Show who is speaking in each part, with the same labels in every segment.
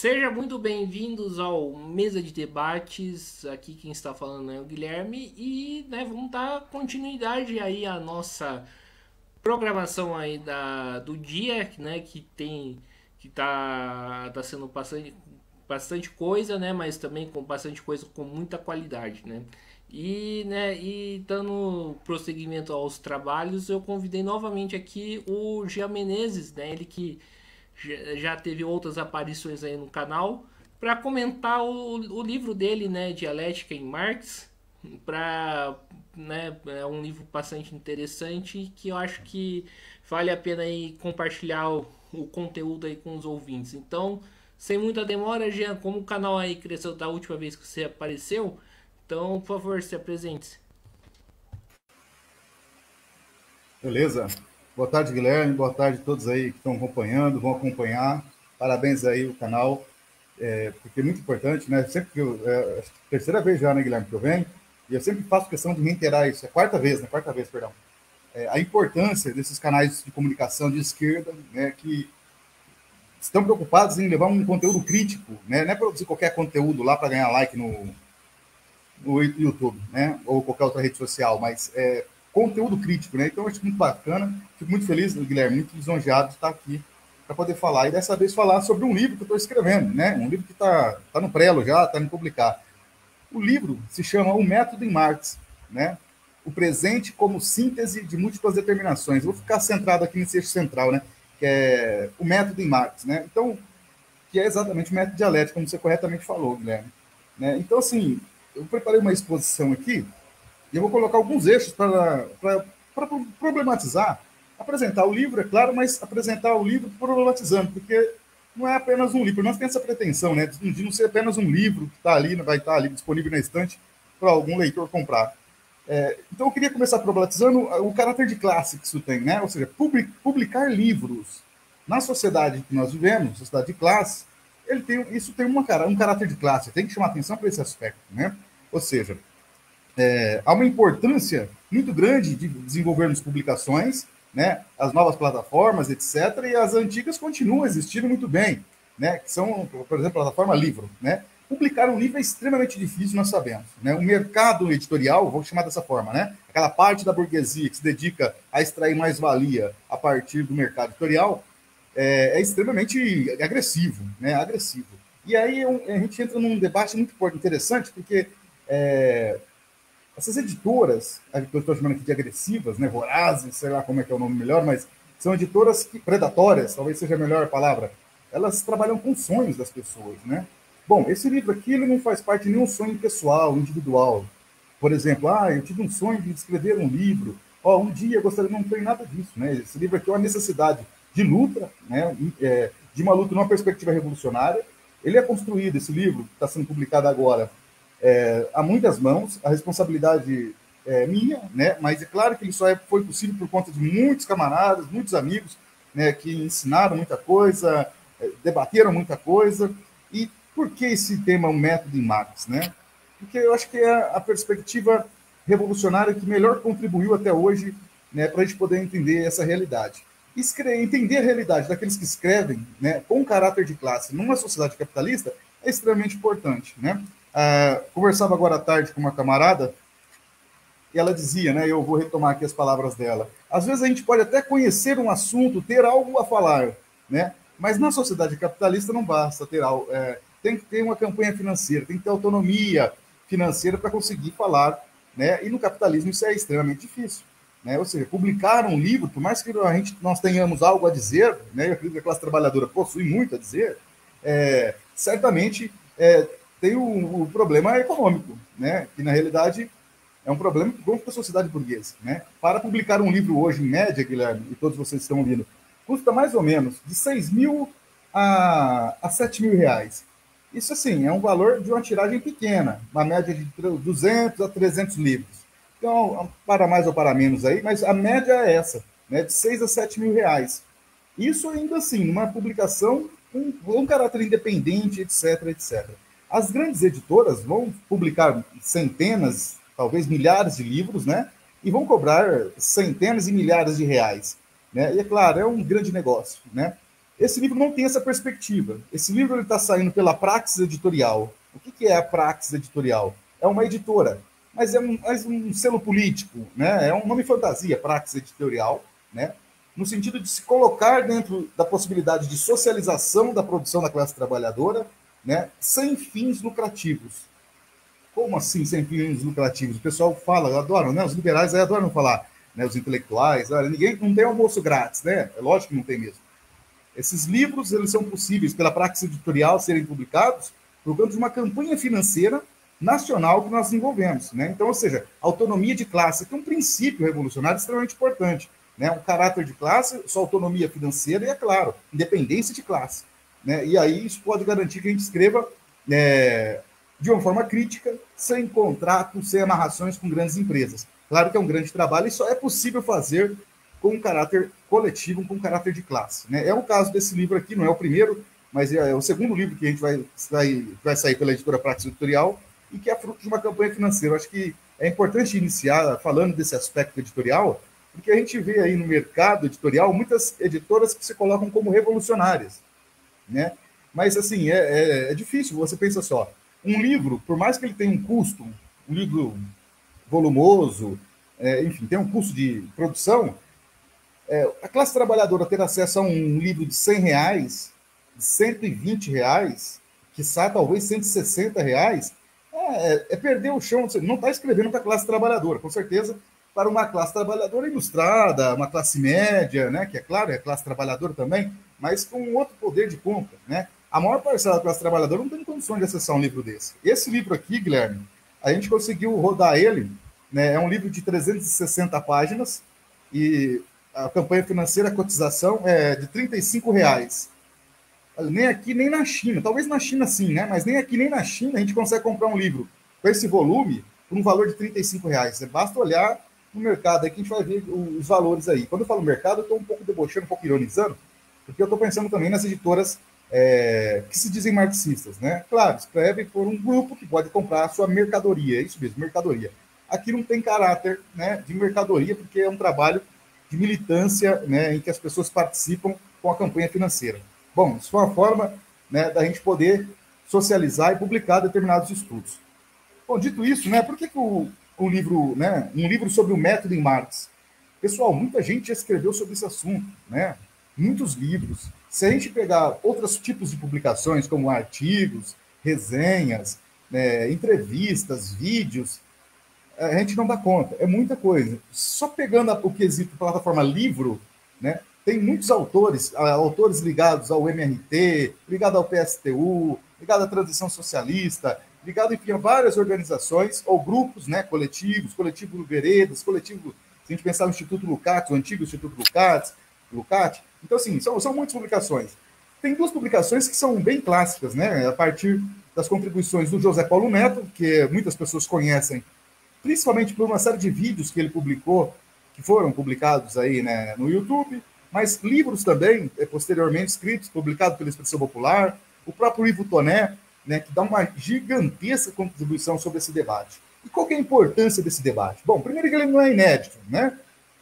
Speaker 1: Seja muito bem-vindos ao Mesa de Debates. Aqui quem está falando é o Guilherme e vamos dar continuidade aí à nossa programação aí do dia, né, que tá sendo bastante coisa, né, mas também com bastante coisa com muita qualidade, né? E dando prosseguimento aos trabalhos, eu convidei novamente aqui o Gia Menezes, né, ele que já teve outras aparições aí no canal, para comentar o livro dele, né, Dialética em Marx, para, né, é um livro bastante interessante que eu acho que vale a pena aí compartilhar o conteúdo aí com os ouvintes. Então, sem muita demora, Jean, como o canal aí cresceu da última vez que você apareceu, então, por favor, se apresente.
Speaker 2: Beleza. Boa tarde, Guilherme. Boa tarde a todos aí que estão acompanhando, vão acompanhar. Parabéns aí o canal, porque é muito importante, né? Sempre que é a terceira vez já, né, Guilherme, que eu venho, e eu sempre faço questão de reiterar isso. É a quarta vez, né? Quarta vez, perdão. A importância desses canais de comunicação de esquerda, né, que estão preocupados em levar um conteúdo crítico, né? Não é produzir qualquer conteúdo lá para ganhar like no YouTube, né? Ou qualquer outra rede social, mas conteúdo crítico, né? Então, eu acho muito bacana, fico muito feliz, Guilherme, muito lisonjeado de estar aqui para poder falar. E dessa vez falar sobre um livro que eu estou escrevendo, né? Um livro que está no prelo já, está em publicar. O livro se chama O Método em Marx, né? O presente como síntese de múltiplas determinações. Eu vou ficar centrado aqui nesse eixo central, né? Que é o método em Marx, né? Então, que é exatamente o método dialético, como você corretamente falou, Guilherme. Né? Então, assim, eu preparei uma exposição aqui e eu vou colocar alguns eixos para problematizar, apresentar o livro, é claro, mas apresentar o livro problematizando, porque não é apenas um livro. Nós temos essa pretensão, né, de não ser apenas um livro que está ali, vai estar ali disponível na estante para algum leitor comprar. Então eu queria começar problematizando o caráter de classe que isso tem, né? Ou seja, publicar livros na sociedade que nós vivemos, sociedade de classe, isso tem um caráter de classe, tem que chamar atenção para esse aspecto, né? Ou seja, há uma importância muito grande de desenvolvermos publicações, né, as novas plataformas, etc., e as antigas continuam existindo muito bem, né, que são, por exemplo, a plataforma Livro. Né? Publicar um livro é extremamente difícil, nós sabemos. Né? O mercado editorial, vou chamar dessa forma, né, aquela parte da burguesia que se dedica a extrair mais-valia a partir do mercado editorial, extremamente agressivo, né, agressivo. E aí a gente entra num debate muito interessante, porque essas editoras, que eu estou chamando aqui de agressivas, né, vorazes, sei lá como é que é o nome melhor, mas são editoras predatórias, talvez seja a melhor palavra. Elas trabalham com sonhos das pessoas, né? Bom, esse livro aqui ele não faz parte de nenhum sonho pessoal, individual. Por exemplo, eu tive um sonho de escrever um livro. Um dia eu gostaria, não tem nada disso, né? Esse livro aqui é uma necessidade de luta, né? De uma luta numa perspectiva revolucionária. Ele é construído, esse livro, que está sendo publicado agora, há muitas mãos, a responsabilidade é minha, né? Mas é claro que ele só foi possível por conta de muitos camaradas, muitos amigos, né, que ensinaram muita coisa, debateram muita coisa. E por que esse tema é um método em Marx, né? Porque eu acho que é a perspectiva revolucionária que melhor contribuiu até hoje, né, para a gente poder entender essa realidade. Entender a realidade daqueles que escrevem, né, com caráter de classe numa sociedade capitalista é extremamente importante, né? Conversava agora à tarde com uma camarada e ela dizia, né, eu vou retomar aqui as palavras dela, às vezes a gente pode até conhecer um assunto, ter algo a falar, né, mas na sociedade capitalista não basta ter algo, tem que ter uma campanha financeira, tem que ter autonomia financeira para conseguir falar, né, e no capitalismo isso é extremamente difícil. Né? Ou seja, publicar um livro, por mais que nós tenhamos algo a dizer, né, eu acredito que a classe trabalhadora possui muito a dizer, certamente tem o problema econômico, né? Que na realidade é um problema que conta a sociedade burguesa. Né? Para publicar um livro hoje, em média, Guilherme, e todos vocês estão ouvindo, custa mais ou menos de 6 mil a 7 mil reais. Isso, assim, é um valor de uma tiragem pequena, uma média de 200 a 300 livros. Então, para mais ou para menos aí, mas a média é essa, né? De 6 a 7 mil reais. Isso ainda assim, numa publicação com um caráter independente, etc, etc. As grandes editoras vão publicar centenas, talvez milhares de livros, né? E vão cobrar centenas e milhares de reais. Né? E é claro, é um grande negócio. Né? Esse livro não tem essa perspectiva. Esse livro está saindo pela Praxis Editorial. O que é a Praxis Editorial? É uma editora, mas é um selo político, né? É um nome fantasia, Praxis Editorial, né? No sentido de se colocar dentro da possibilidade de socialização da produção da classe trabalhadora, né? Sem fins lucrativos. Como assim sem fins lucrativos? O pessoal fala, adoram, né? Os liberais aí adoram falar, né? Os intelectuais, ninguém não tem almoço grátis, né? É lógico que não tem mesmo. Esses livros eles são possíveis pela Praxis Editorial serem publicados por conta de uma campanha financeira nacional que nós desenvolvemos, né? Então, ou seja, autonomia de classe, que é um princípio revolucionário extremamente importante, né? Um caráter de classe, sua autonomia financeira e, é claro, independência de classe, né? E aí isso pode garantir que a gente escreva de uma forma crítica, sem contratos, sem amarrações com grandes empresas. Claro que é um grande trabalho e só é possível fazer com um caráter coletivo, com um caráter de classe, né? É o caso desse livro aqui, não é o primeiro, mas é o segundo livro que a gente vai sair pela editora Praxis Editorial e que é fruto de uma campanha financeira. Eu acho que é importante iniciar falando desse aspecto editorial, porque a gente vê aí no mercado editorial muitas editoras que se colocam como revolucionárias, né? Mas, assim, é difícil. Você pensa só, um livro, por mais que ele tenha um custo, um livro volumoso, enfim, tem um custo de produção, a classe trabalhadora ter acesso a um livro de R$ 100, de R$ 120, quiçá talvez R$ 160, perder o chão. Você não está escrevendo para a classe trabalhadora, com certeza, para uma classe trabalhadora ilustrada, uma classe média, né, que é claro, é classe trabalhadora também, mas com outro poder de compra, né? A maior parcela da classe trabalhadora não tem condições de acessar um livro desse. Esse livro aqui, Guilherme, a gente conseguiu rodar ele, né, é um livro de 360 páginas e a campanha financeira, a cotização é de R$ 35. Nem aqui, nem na China. Talvez na China sim, né? Mas nem aqui, nem na China a gente consegue comprar um livro com esse volume por um valor de R$ 35. Basta olhar no mercado aí que a gente vai ver os valores aí. Quando eu falo mercado, eu estou um pouco debochando, um pouco ironizando, porque eu estou pensando também nas editoras que se dizem marxistas, né? Claro, escreve por um grupo que pode comprar a sua mercadoria, é isso mesmo, mercadoria. Aqui não tem caráter, né, de mercadoria, porque é um trabalho de militância, né, em que as pessoas participam com a campanha financeira. Bom, isso foi uma forma, né, da gente poder socializar e publicar determinados estudos. Bom, dito isso, né, por que o livro, né, um livro sobre o método em Marx? Pessoal, muita gente já escreveu sobre esse assunto, né? Muitos livros. Se a gente pegar outros tipos de publicações, como artigos, resenhas, né, entrevistas, vídeos, a gente não dá conta, é muita coisa. Só pegando o quesito plataforma livro, né, tem muitos autores ligados ao MRT, ligados ao PSTU, ligados à transição socialista, ligado, enfim, a várias organizações ou grupos, né, coletivos, coletivo Veredas, coletivo, se a gente pensar no Instituto Lukács, o antigo Instituto Lukács. Então, assim, são muitas publicações. Tem duas publicações que são bem clássicas, né, a partir das contribuições do José Paulo Neto, que muitas pessoas conhecem, principalmente por uma série de vídeos que ele publicou, que foram publicados aí, né, no YouTube, mas livros também, posteriormente escritos, publicados pela Expressão Popular, o próprio Ivo Toné, né, que dá uma gigantesca contribuição sobre esse debate. E qual que é a importância desse debate? Bom, primeiro que ele não é inédito, né?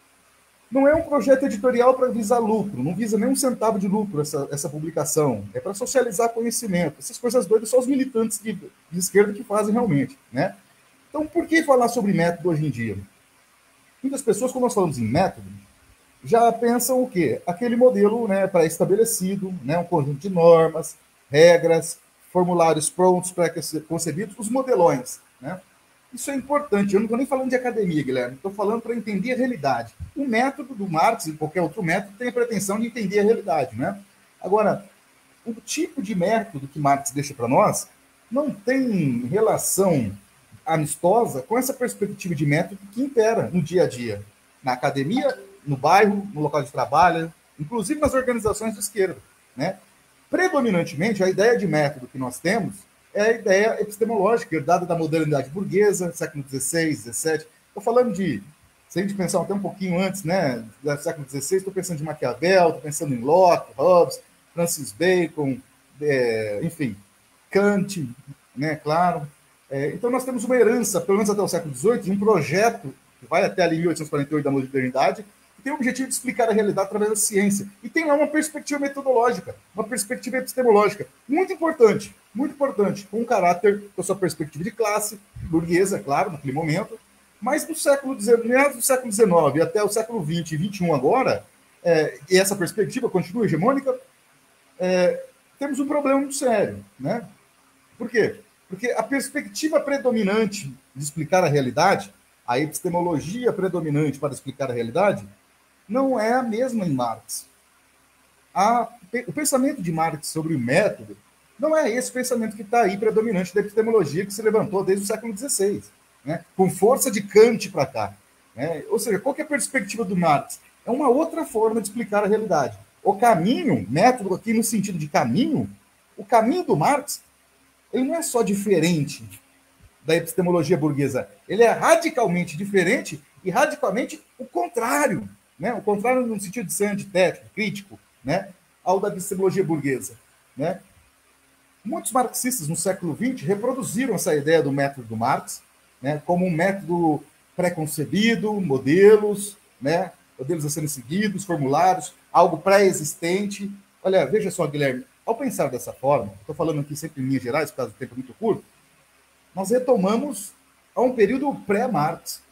Speaker 2: Não é um projeto editorial para visar lucro, não visa nem um centavo de lucro essa publicação. É para socializar conhecimento. Essas coisas doidas só os militantes de esquerda que fazem realmente, né? Então, por que falar sobre método hoje em dia? Muitas pessoas, quando nós falamos em método, já pensam o quê? Aquele modelo, né, pré-estabelecido, né, um conjunto de normas, regras, formulários prontos, pré-concebidos, os modelões, né? Isso é importante. Eu não estou nem falando de academia, Guilherme. Estou falando para entender a realidade. O método do Marx e qualquer outro método tem a pretensão de entender a realidade, né? Agora, o tipo de método que Marx deixa para nós não tem relação amistosa com essa perspectiva de método que impera no dia a dia, na academia, no bairro, no local de trabalho, inclusive nas organizações de esquerda, né? Predominantemente, a ideia de método que nós temos é a ideia epistemológica, herdada da modernidade burguesa, século XVI, XVII. Estou falando de, se a gente pensar até um pouquinho antes, né, do século XVI, estou pensando de Maquiavel, estou pensando em Locke, Hobbes, Francis Bacon, enfim, Kant, né, claro. Então nós temos uma herança, pelo menos até o século XVIII, de um projeto que vai até ali 1848 da modernidade, tem o objetivo de explicar a realidade através da ciência. E tem lá uma perspectiva metodológica, uma perspectiva epistemológica muito importante, com um caráter da sua perspectiva de classe, burguesa, claro, naquele momento, mas no século XIX, meados do século XIX até o século XX e XXI agora, e essa perspectiva continua hegemônica, temos um problema muito sério, né? Por quê? Porque a perspectiva predominante de explicar a realidade, a epistemologia predominante para explicar a realidade, não é a mesma em Marx. O pensamento de Marx sobre o método não é esse pensamento que está aí predominante da epistemologia que se levantou desde o século XVI, né? Com força de Kant para cá. Né? Ou seja, qual que é a perspectiva do Marx? É uma outra forma de explicar a realidade. O caminho, método aqui no sentido de caminho, o caminho do Marx, ele não é só diferente da epistemologia burguesa, ele é radicalmente diferente e radicalmente o contrário, né? O contrário no sentido de ser antitético, crítico, né? Ao da epistemologia burguesa, né? Muitos marxistas no século XX reproduziram essa ideia do método do Marx, né? Como um método pré-concebido, modelos, né? Modelos a serem seguidos, formulários, algo pré-existente. Olha, veja só, Guilherme, ao pensar dessa forma, estou falando aqui sempre em linhas gerais, por causa do tempo muito curto, nós retomamos a um período pré-Marx.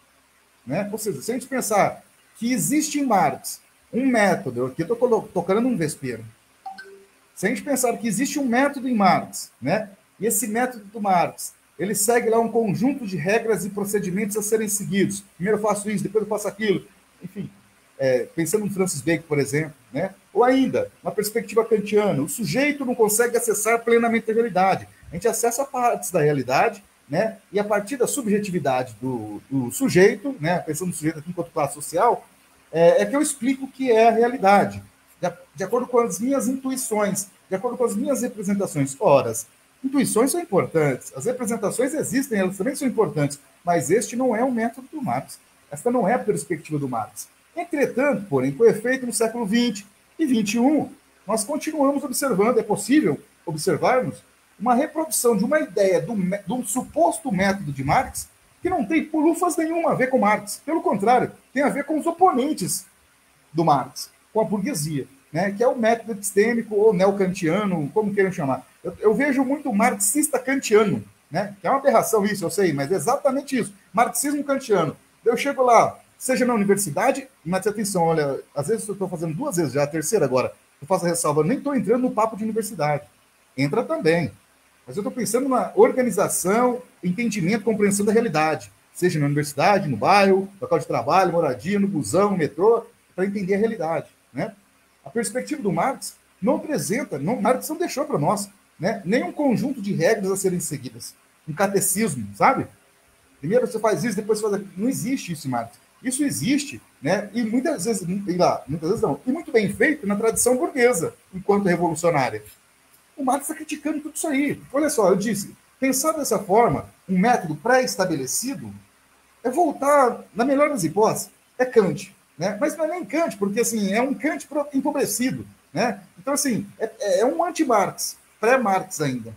Speaker 2: Né? Ou seja, se a gente pensar que existe em Marx um método, aqui eu estou tocando um vespeiro, se a gente pensar que existe um método em Marx, né? E esse método do Marx, ele segue lá um conjunto de regras e procedimentos a serem seguidos. Primeiro eu faço isso, depois eu faço aquilo. Enfim, pensando em Francis Bacon, por exemplo, né? Ou ainda, na perspectiva kantiana, o sujeito não consegue acessar plenamente a realidade. A gente acessa partes da realidade, né? E a partir da subjetividade do sujeito, né? Pensando no sujeito aqui enquanto classe social, é que eu explico o que é a realidade, de acordo com as minhas intuições, de acordo com as minhas representações. Ora, intuições são importantes, as representações existem, elas também são importantes, mas este não é o método do Marx. Esta não é a perspectiva do Marx. Entretanto, porém, com efeito no século XX e XXI, nós continuamos observando, é possível observarmos, uma reprodução de uma ideia de um suposto método de Marx que não tem pulufas nenhuma a ver com Marx. Pelo contrário, tem a ver com os oponentes do Marx, com a burguesia, né? Que é o método epistêmico ou neocantiano, como queiram chamar. Eu vejo muito marxista kantiano, né? Que é uma aberração isso, eu sei, mas é exatamente isso. Marxismo kantiano. Eu chego lá, seja na universidade, mas atenção, olha, às vezes eu estou fazendo 2 vezes já, a terceira agora, eu faço a ressalva, eu nem estou entrando no papo de universidade. Entra também. Mas eu estou pensando na organização, entendimento, compreensão da realidade. Seja na universidade, no bairro, local de trabalho, moradia, no busão, no metrô, para entender a realidade. Né? A perspectiva do Marx não apresenta, Marx não deixou para nós, né, nenhum conjunto de regras a serem seguidas. Um catecismo, sabe? Primeiro você faz isso, depois você faz aquilo. Não existe isso, Marx. Isso existe, né? E muitas vezes não, e muito bem feito na tradição burguesa, enquanto revolucionária. O Marx está criticando tudo isso aí. Olha só, eu disse, pensar dessa forma, um método pré-estabelecido, é voltar, na melhor das hipóteses, é Kant. Né? Mas não é nem Kant, porque assim, é um Kant empobrecido. Né? Então, assim, é um anti-Marx, pré-Marx ainda.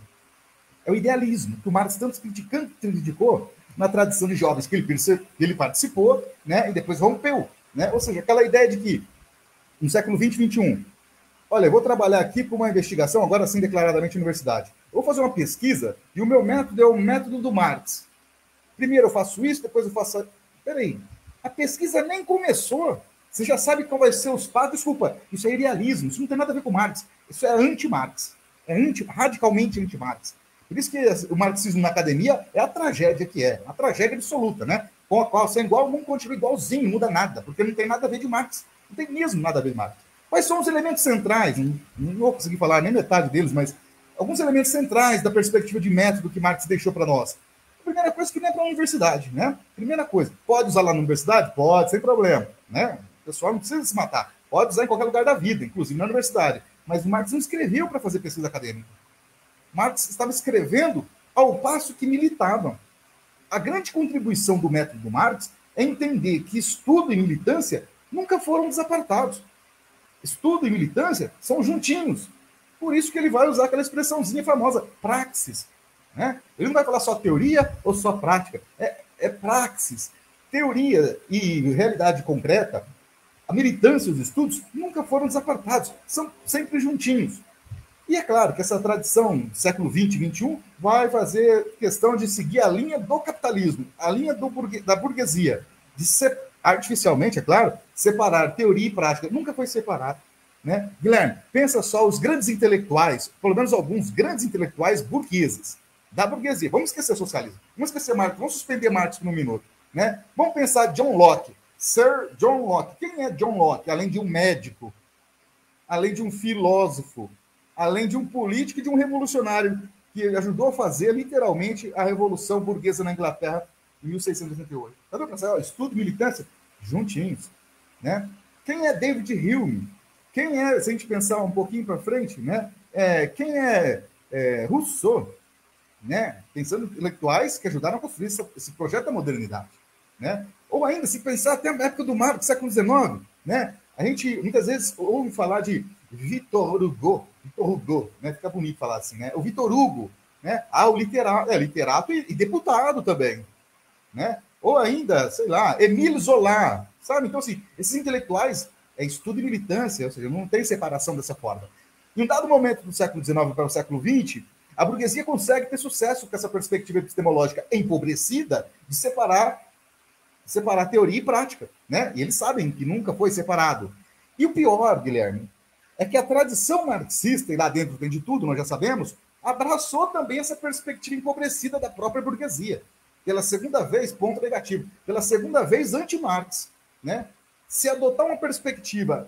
Speaker 2: É o idealismo, que o Marx tanto criticou na tradição de jovens que ele participou, né? E depois rompeu. Né? Ou seja, aquela ideia de que, no século XX e XXI, olha, eu vou trabalhar aqui para uma investigação, agora sim declaradamente universidade. Eu vou fazer uma pesquisa e o meu método é o método do Marx. Primeiro eu faço isso, depois eu faço... Peraí, a pesquisa nem começou. Você já sabe qual vai ser os passos. Desculpa, isso é idealismo, isso não tem nada a ver com Marx. Isso é anti-Marx. É radicalmente anti-Marx. Por isso que o marxismo na academia é a tragédia que é. A tragédia absoluta, né? Com a qual, sem igual, o mundo continua igualzinho, não muda nada, porque não tem nada a ver de Marx. Não tem mesmo nada a ver de Marx. Quais são os elementos centrais? Não vou conseguir falar nem metade deles, mas alguns elementos centrais da perspectiva de método que Marx deixou para nós. A primeira coisa que nem é para a universidade, né? Primeira coisa, pode usar lá na universidade? Pode, sem problema, né? O pessoal não precisa se matar. Pode usar em qualquer lugar da vida, inclusive na universidade. Mas o Marx não escreveu para fazer pesquisa acadêmica. Marx estava escrevendo ao passo que militava. A grande contribuição do método do Marx é entender que estudo e militância nunca foram desapartados. Estudo e militância são juntinhos. Por isso que ele vai usar aquela expressãozinha famosa, praxis. Né? Ele não vai falar só teoria ou só prática. É praxis. Teoria e realidade concreta, a militância e os estudos nunca foram desapartados, são sempre juntinhos. E é claro que essa tradição do século XX e XXI vai fazer questão de seguir a linha do capitalismo, a linha da burguesia, de ser, artificialmente, é claro, separar teoria e prática. Nunca foi separado. Né? Guilherme, pensa só os grandes intelectuais, pelo menos alguns grandes intelectuais burgueses, da burguesia. Vamos esquecer socialismo, vamos esquecer Marx, vamos suspender Marx por um minuto. Né? Vamos pensar John Locke, Sir John Locke. Quem é John Locke? Além de um médico, além de um filósofo, além de um político e de um revolucionário que ajudou a fazer, literalmente, a Revolução Burguesa na Inglaterra em 1688. Tá vendo? Estudo e militância juntinhos. Né? Quem é David Hume? Quem é, se a gente pensar um pouquinho para frente, né? Quem é Rousseau? Né? Pensando em intelectuais que ajudaram a construir esse projeto da modernidade. Né? Ou ainda, se pensar até na época do Marx, século XIX, né? A gente muitas vezes ouve falar de Victor Hugo, né? Fica bonito falar assim, né? O Victor Hugo, né? O literato e deputado também, né? Ou ainda, sei lá, Émile Zola, sabe? Então, assim, esses intelectuais é estudo e militância, ou seja, não tem separação dessa forma. Em um dado momento do século XIX para o século XX, a burguesia consegue ter sucesso com essa perspectiva epistemológica empobrecida de separar teoria e prática, né? E eles sabem que nunca foi separado. E o pior, Guilherme, é que a tradição marxista, e lá dentro tem de tudo, nós já sabemos, abraçou também essa perspectiva empobrecida da própria burguesia. Pela segunda vez, ponto negativo, pela segunda vez anti-Marx, né? Se adotar uma perspectiva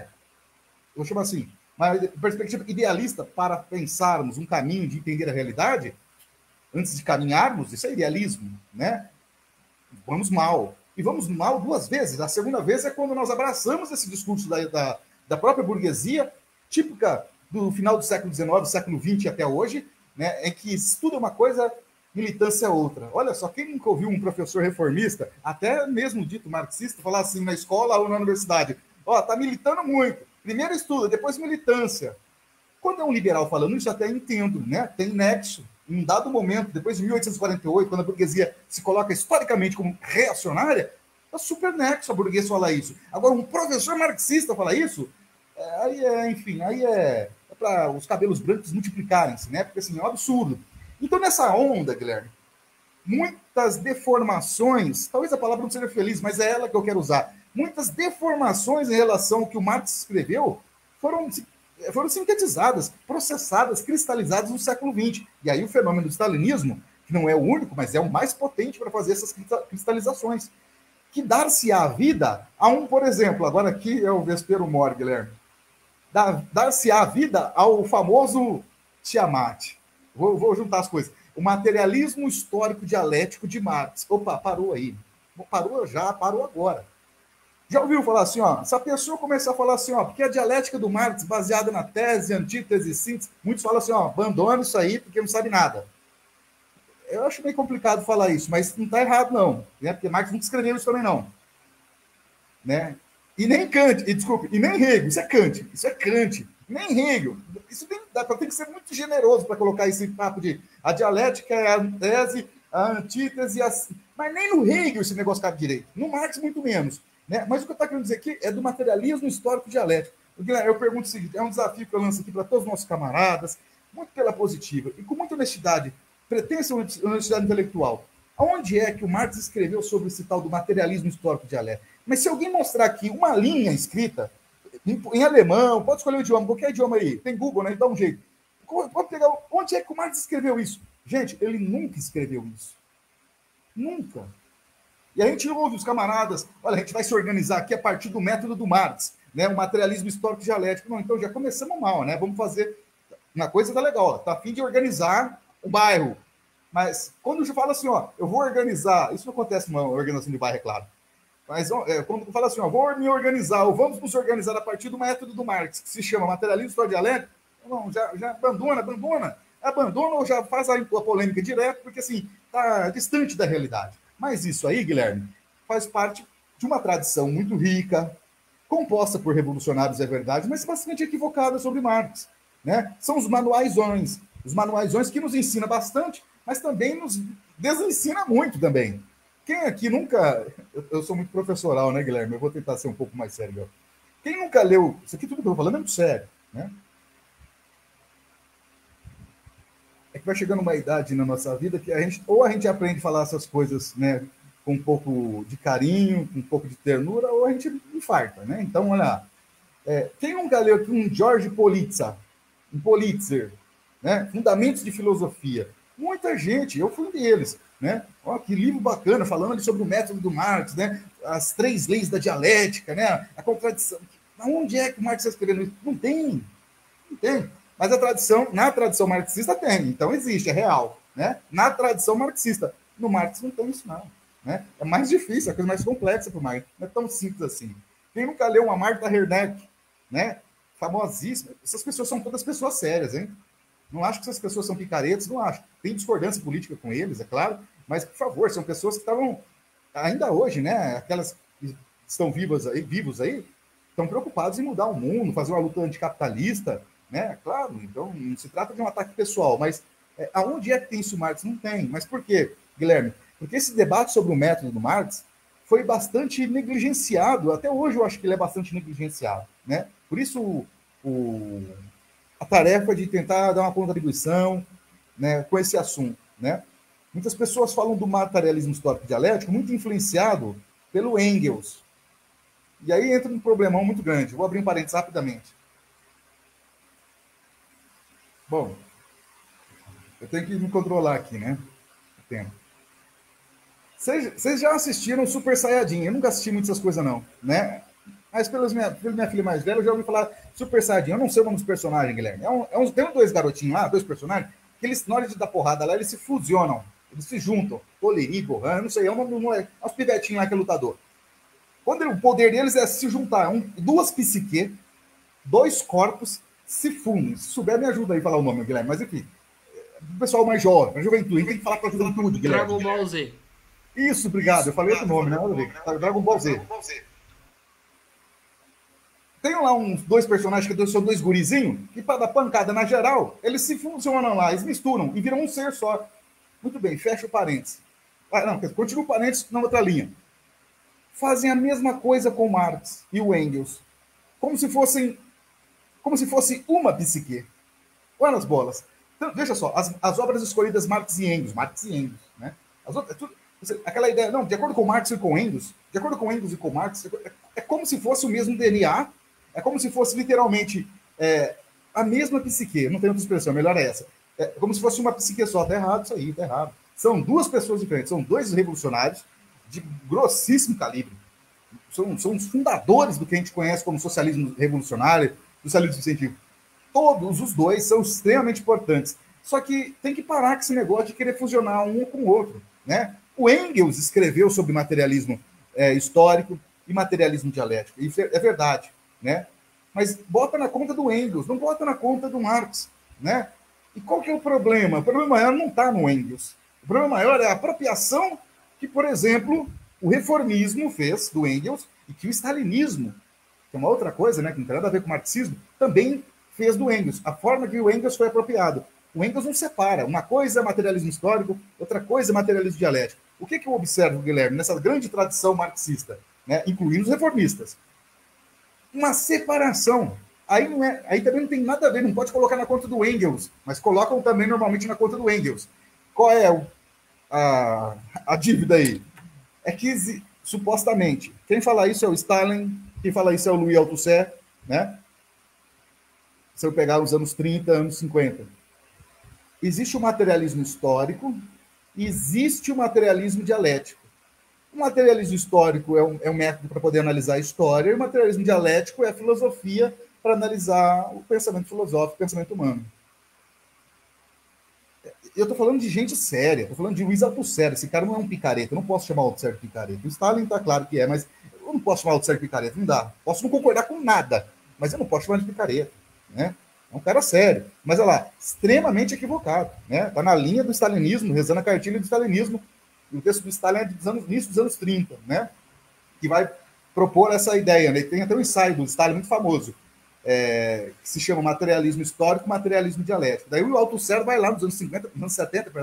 Speaker 2: vou chamar assim, uma perspectiva idealista para pensarmos um caminho de entender a realidade, antes de caminharmos, isso é idealismo, né? Vamos mal. E vamos mal duas vezes. A segunda vez é quando nós abraçamos esse discurso da própria burguesia, típica do final do século XIX, do século XX até hoje, né? Em que estudo é uma coisa, militância é outra. Olha só, quem nunca ouviu um professor reformista, até mesmo dito marxista, falar assim na escola ou na universidade, tá militando muito. Primeiro estudo, depois militância. Quando é um liberal falando isso, até entendo, né? Tem nexo. Em um dado momento, depois de 1848, quando a burguesia se coloca historicamente como reacionária, é super nexo a burguesia falar isso. Agora, um professor marxista falar isso, aí é para os cabelos brancos multiplicarem-se, né? Porque assim, é um absurdo. Então, nessa onda, Guilherme, muitas deformações, talvez a palavra não seja feliz, mas é ela que eu quero usar. Muitas deformações em relação ao que o Marx escreveu foram sintetizadas, processadas, cristalizadas no século XX. E aí o fenômeno do stalinismo, que não é o único, mas é o mais potente para fazer essas cristalizações, que dar-se-á a vida a por exemplo, agora aqui é o Vespero Mori, Guilherme, dar-se-á a vida ao famoso Tiamat. Vou juntar as coisas. O materialismo histórico dialético de Marx. Opa, parou aí. Parou agora. Já ouviu falar assim, se a pessoa começar a falar assim, porque a dialética do Marx baseada na tese, antítese, síntese, muitos falam assim, abandona isso aí porque não sabe nada. Eu acho meio complicado falar isso, mas não está errado não, né? Porque Marx nunca escreveu isso também não. Né? E nem Kant, e nem Hegel, isso é Kant, nem Hegel. Isso tem que ser muito generoso para colocar esse papo de a dialética é a tese, a antítese, mas nem no Hegel esse negócio cabe direito, no Marx muito menos. Né? Mas o que eu estou querendo dizer aqui é do materialismo histórico dialético. Eu pergunto o seguinte, é um desafio que eu lanço aqui para todos os nossos camaradas, muito pela positiva e com muita honestidade, pretensa honestidade intelectual. Aonde é que o Marx escreveu sobre esse tal do materialismo histórico dialético? Mas se alguém mostrar aqui uma linha escrita, em alemão, pode escolher o idioma, qualquer idioma aí, tem Google, né? Dá um jeito. Pode pegar, onde é que o Marx escreveu isso? Gente, ele nunca escreveu isso. Nunca. E a gente ouve os camaradas, olha, a gente vai se organizar aqui a partir do método do Marx, né? O materialismo histórico dialético. Não, então já começamos mal, né? Vamos fazer uma coisa tá legal, tá a fim de organizar o bairro. Mas quando eu falo assim, eu vou organizar, isso não acontece numa organização de bairro, é claro. Mas quando fala assim, vou me organizar, ou vamos nos organizar a partir do método do Marx, que se chama materialismo histórico dialético, não, já abandona ou já faz a polêmica direto, porque assim, está distante da realidade. Mas isso aí, Guilherme, faz parte de uma tradição muito rica, composta por revolucionários, é verdade, mas bastante equivocada sobre Marx. Né? São os manuaisões. Os manuaisões que nos ensinam bastante, mas também nos desensina muito também. Quem aqui nunca... Eu sou muito professoral, né, Guilherme? Eu vou tentar ser um pouco mais sério, meu. Quem nunca leu... Isso aqui tudo que eu estou falando é muito sério, né? É que vai chegando uma idade na nossa vida que ou a gente aprende a falar essas coisas, né, com um pouco de carinho, com um pouco de ternura, ou a gente infarta, né? Então, olha lá. Quem nunca leu aqui um George Politzer, né? Fundamentos de Filosofia? Muita gente, eu fui um deles, né? Ó, que livro bacana, falando ali sobre o método do Marx, né? As 3 leis da dialética, né? A contradição. Onde é que o Marx está escrevendo isso? Não tem, não tem. Mas na tradição marxista tem, então existe, é real, né? Na tradição marxista, no Marx não tem isso não, né? É mais difícil, é a coisa mais complexa para o Marx, não é tão simples assim. Quem nunca leu uma Martha Werneck, né? Famosíssima. Essas pessoas são todas pessoas sérias, hein? Não acho que essas pessoas são picaretas, não acho. Tem discordância política com eles, é claro, mas, por favor, são pessoas que estavam, ainda hoje, né? Aquelas que estão vivos aí, estão preocupados em mudar o mundo, fazer uma luta anticapitalista, né? Claro, então não se trata de um ataque pessoal, mas aonde é que tem isso, Marx? Não tem. Mas por quê, Guilherme? Porque esse debate sobre o método do Marx foi bastante negligenciado, até hoje eu acho que ele é bastante negligenciado, né? Por isso a tarefa de tentar dar uma contribuição, né, com esse assunto, né? Muitas pessoas falam do materialismo histórico dialético muito influenciado pelo Engels. E aí entra um problemão muito grande. Vou abrir um parênteses rapidamente. Bom, eu tenho que me controlar aqui, né? O tempo. Vocês já assistiram Super Saiyajin? Eu nunca assisti muitas coisas, não, né? Mas pela minha filha mais velha, eu já ouvi falar Super Saiyajin. Eu não sei o nome dos personagens, Guilherme. Tem 2 garotinhos lá, 2 personagens, que eles, na hora de dar porrada lá, eles se fusionam. Eles se juntam. Oleri, Gohan, não sei, é o nome do moleque. É os pivetinhos lá que é lutador. O poder deles é se juntar. 2 psique, 2 corpos, se fundem. Se souber, me ajuda aí a falar o nome, Guilherme. Mas enfim, o pessoal mais jovem, a juventude. Tem que falar para a juventude, Guilherme.
Speaker 1: Dragon Ball Z.
Speaker 2: Isso, obrigado. Eu falei outro nome, né? Dragon Ball Z. Tem lá uns 2 personagens que são 2 gurizinhos, que para dar pancada na geral, eles se funcionam lá, eles misturam e viram um ser só. Muito bem, fecha o parênteses. Continua o parênteses na outra linha. Fazem a mesma coisa com Marx e o Engels. Como se fosse uma psique. Olha nas bolas. Então, veja só, as obras escolhidas Marx e Engels, né? Aquela ideia, não, de acordo com Marx e com Engels, de acordo com Engels e com Marx, é como se fosse o mesmo DNA, é como se fosse literalmente a mesma psique, não tem outra expressão, melhor é essa. É como se fosse uma psique só, tá errado isso aí, tá errado. São 2 pessoas diferentes, são 2 revolucionários de grossíssimo calibre. São os fundadores do que a gente conhece como socialismo revolucionário, socialismo científico. Todos os 2 são extremamente importantes. Só que tem que parar com esse negócio de querer fusionar um com o outro, né? O Engels escreveu sobre materialismo histórico e materialismo dialético. Isso é verdade, né? Mas bota na conta do Engels, não bota na conta do Marx, né? E qual que é o problema? O problema maior não está no Engels. O problema maior é a apropriação que, por exemplo, o reformismo fez do Engels e que o stalinismo, que é uma outra coisa, né, que não tem nada a ver com o marxismo, também fez do Engels. A forma que o Engels foi apropriado. O Engels não separa. Uma coisa é materialismo histórico, outra coisa é materialismo dialético. O que eu observo, Guilherme, nessa grande tradição marxista, né, incluindo os reformistas? Uma separação. Aí também não tem nada a ver, não pode colocar na conta do Engels, mas colocam também normalmente na conta do Engels. Qual é a dívida aí? É que, supostamente, quem fala isso é o Stalin, quem fala isso é o Louis Althusser, né? Se eu pegar os anos 30, anos 50. Existe o materialismo histórico, existe o materialismo dialético. O materialismo histórico é um método para poder analisar a história, e o materialismo dialético é a filosofia para analisar o pensamento filosófico, o pensamento humano. Eu estou falando de gente séria, estou falando de Louis Althusser. Esse cara não é um picareta, eu não posso chamar o Althusser de picareta. O Stalin está claro que é, mas eu não posso chamar o Althusser de picareta, não dá. Posso não concordar com nada, mas eu não posso chamar de picareta, né? É um cara sério, mas olha lá, extremamente equivocado, né? Está na linha do stalinismo, rezando a cartilha do stalinismo. E o texto do Stalin é do início dos anos 30, né? Que vai propor essa ideia, né? Tem até um ensaio do Stalin muito famoso, que se chama materialismo histórico, materialismo dialético. Daí o Althusser vai lá nos anos 50, nos anos 70, perdão,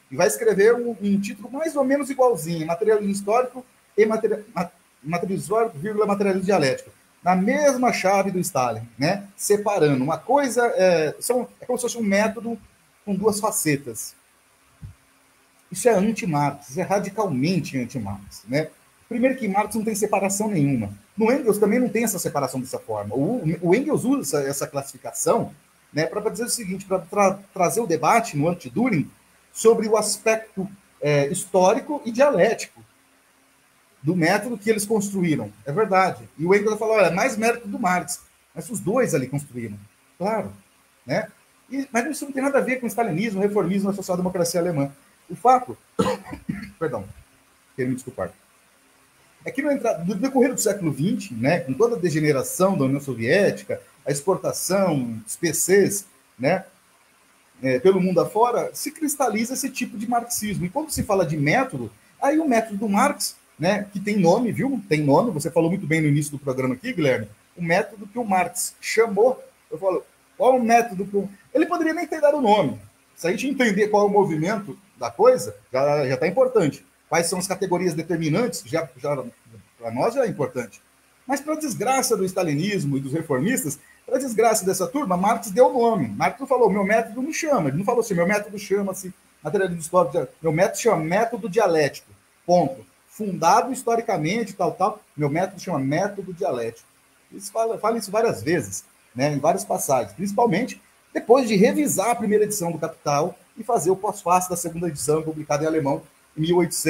Speaker 2: e vai escrever um título mais ou menos igualzinho, materialismo histórico e materialismo histórico, vírgula, materialismo dialético, na mesma chave do Stalin, né? Separando. Uma coisa é como se fosse um método com duas facetas. Isso é anti-Marx, isso é radicalmente anti-Marx, né? Primeiro que Marx não tem separação nenhuma. No Engels também não tem essa separação dessa forma. O Engels usa essa classificação, né, para dizer o seguinte, para trazer o debate no anti-Düring sobre o aspecto histórico e dialético do método que eles construíram. É verdade. E o Engels falou, olha, mais mérito do Marx. Mas os dois ali construíram. Claro. Né? Mas isso não tem nada a ver com o stalinismo, o reformismo, a social-democracia alemã. O fato... Perdão. Quero me desculpar. É que no decorrer do século XX, né, com toda a degeneração da União Soviética, a exportação dos PCs, né, pelo mundo afora, se cristaliza esse tipo de marxismo. E quando se fala de método, aí o método do Marx, né, que tem nome, viu? Tem nome, você falou muito bem no início do programa aqui, Guilherme, o método que o Marx chamou, eu falo, qual é o método que ele poderia nem ter dado o nome. Se a gente entender qual é o movimento da coisa, já está importante. Quais são as categorias determinantes, já para nós já é importante. Mas para a desgraça do stalinismo e dos reformistas, para a desgraça dessa turma, Marx deu o nome. Marx não falou, meu método me chama. Ele não falou assim, meu método chama-se materialismo histórico, meu método chama método dialético. Ponto. Fundado historicamente, tal. Meu método chama método dialético. Eles falam isso várias vezes, né, em várias passagens, principalmente depois de revisar a primeira edição do Capital e fazer o pós-fácil da segunda edição, publicada em alemão, em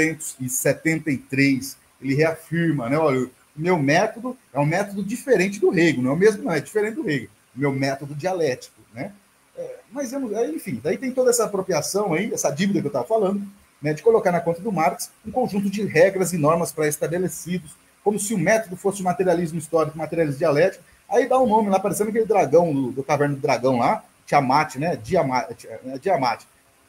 Speaker 2: 1873. Ele reafirma, né? Olha, o meu método é um método diferente do Hegel, não é o mesmo, não, é diferente do Hegel. O meu método dialético, né? Mas, enfim, daí tem toda essa apropriação aí, essa dívida que eu estava falando, né, de colocar na conta do Marx um conjunto de regras e normas pré-estabelecidos, como se o método fosse o materialismo histórico, o materialismo dialético. Aí dá um nome lá, parecendo aquele dragão do Caverna do Dragão lá, Tiamat, né? Diamat.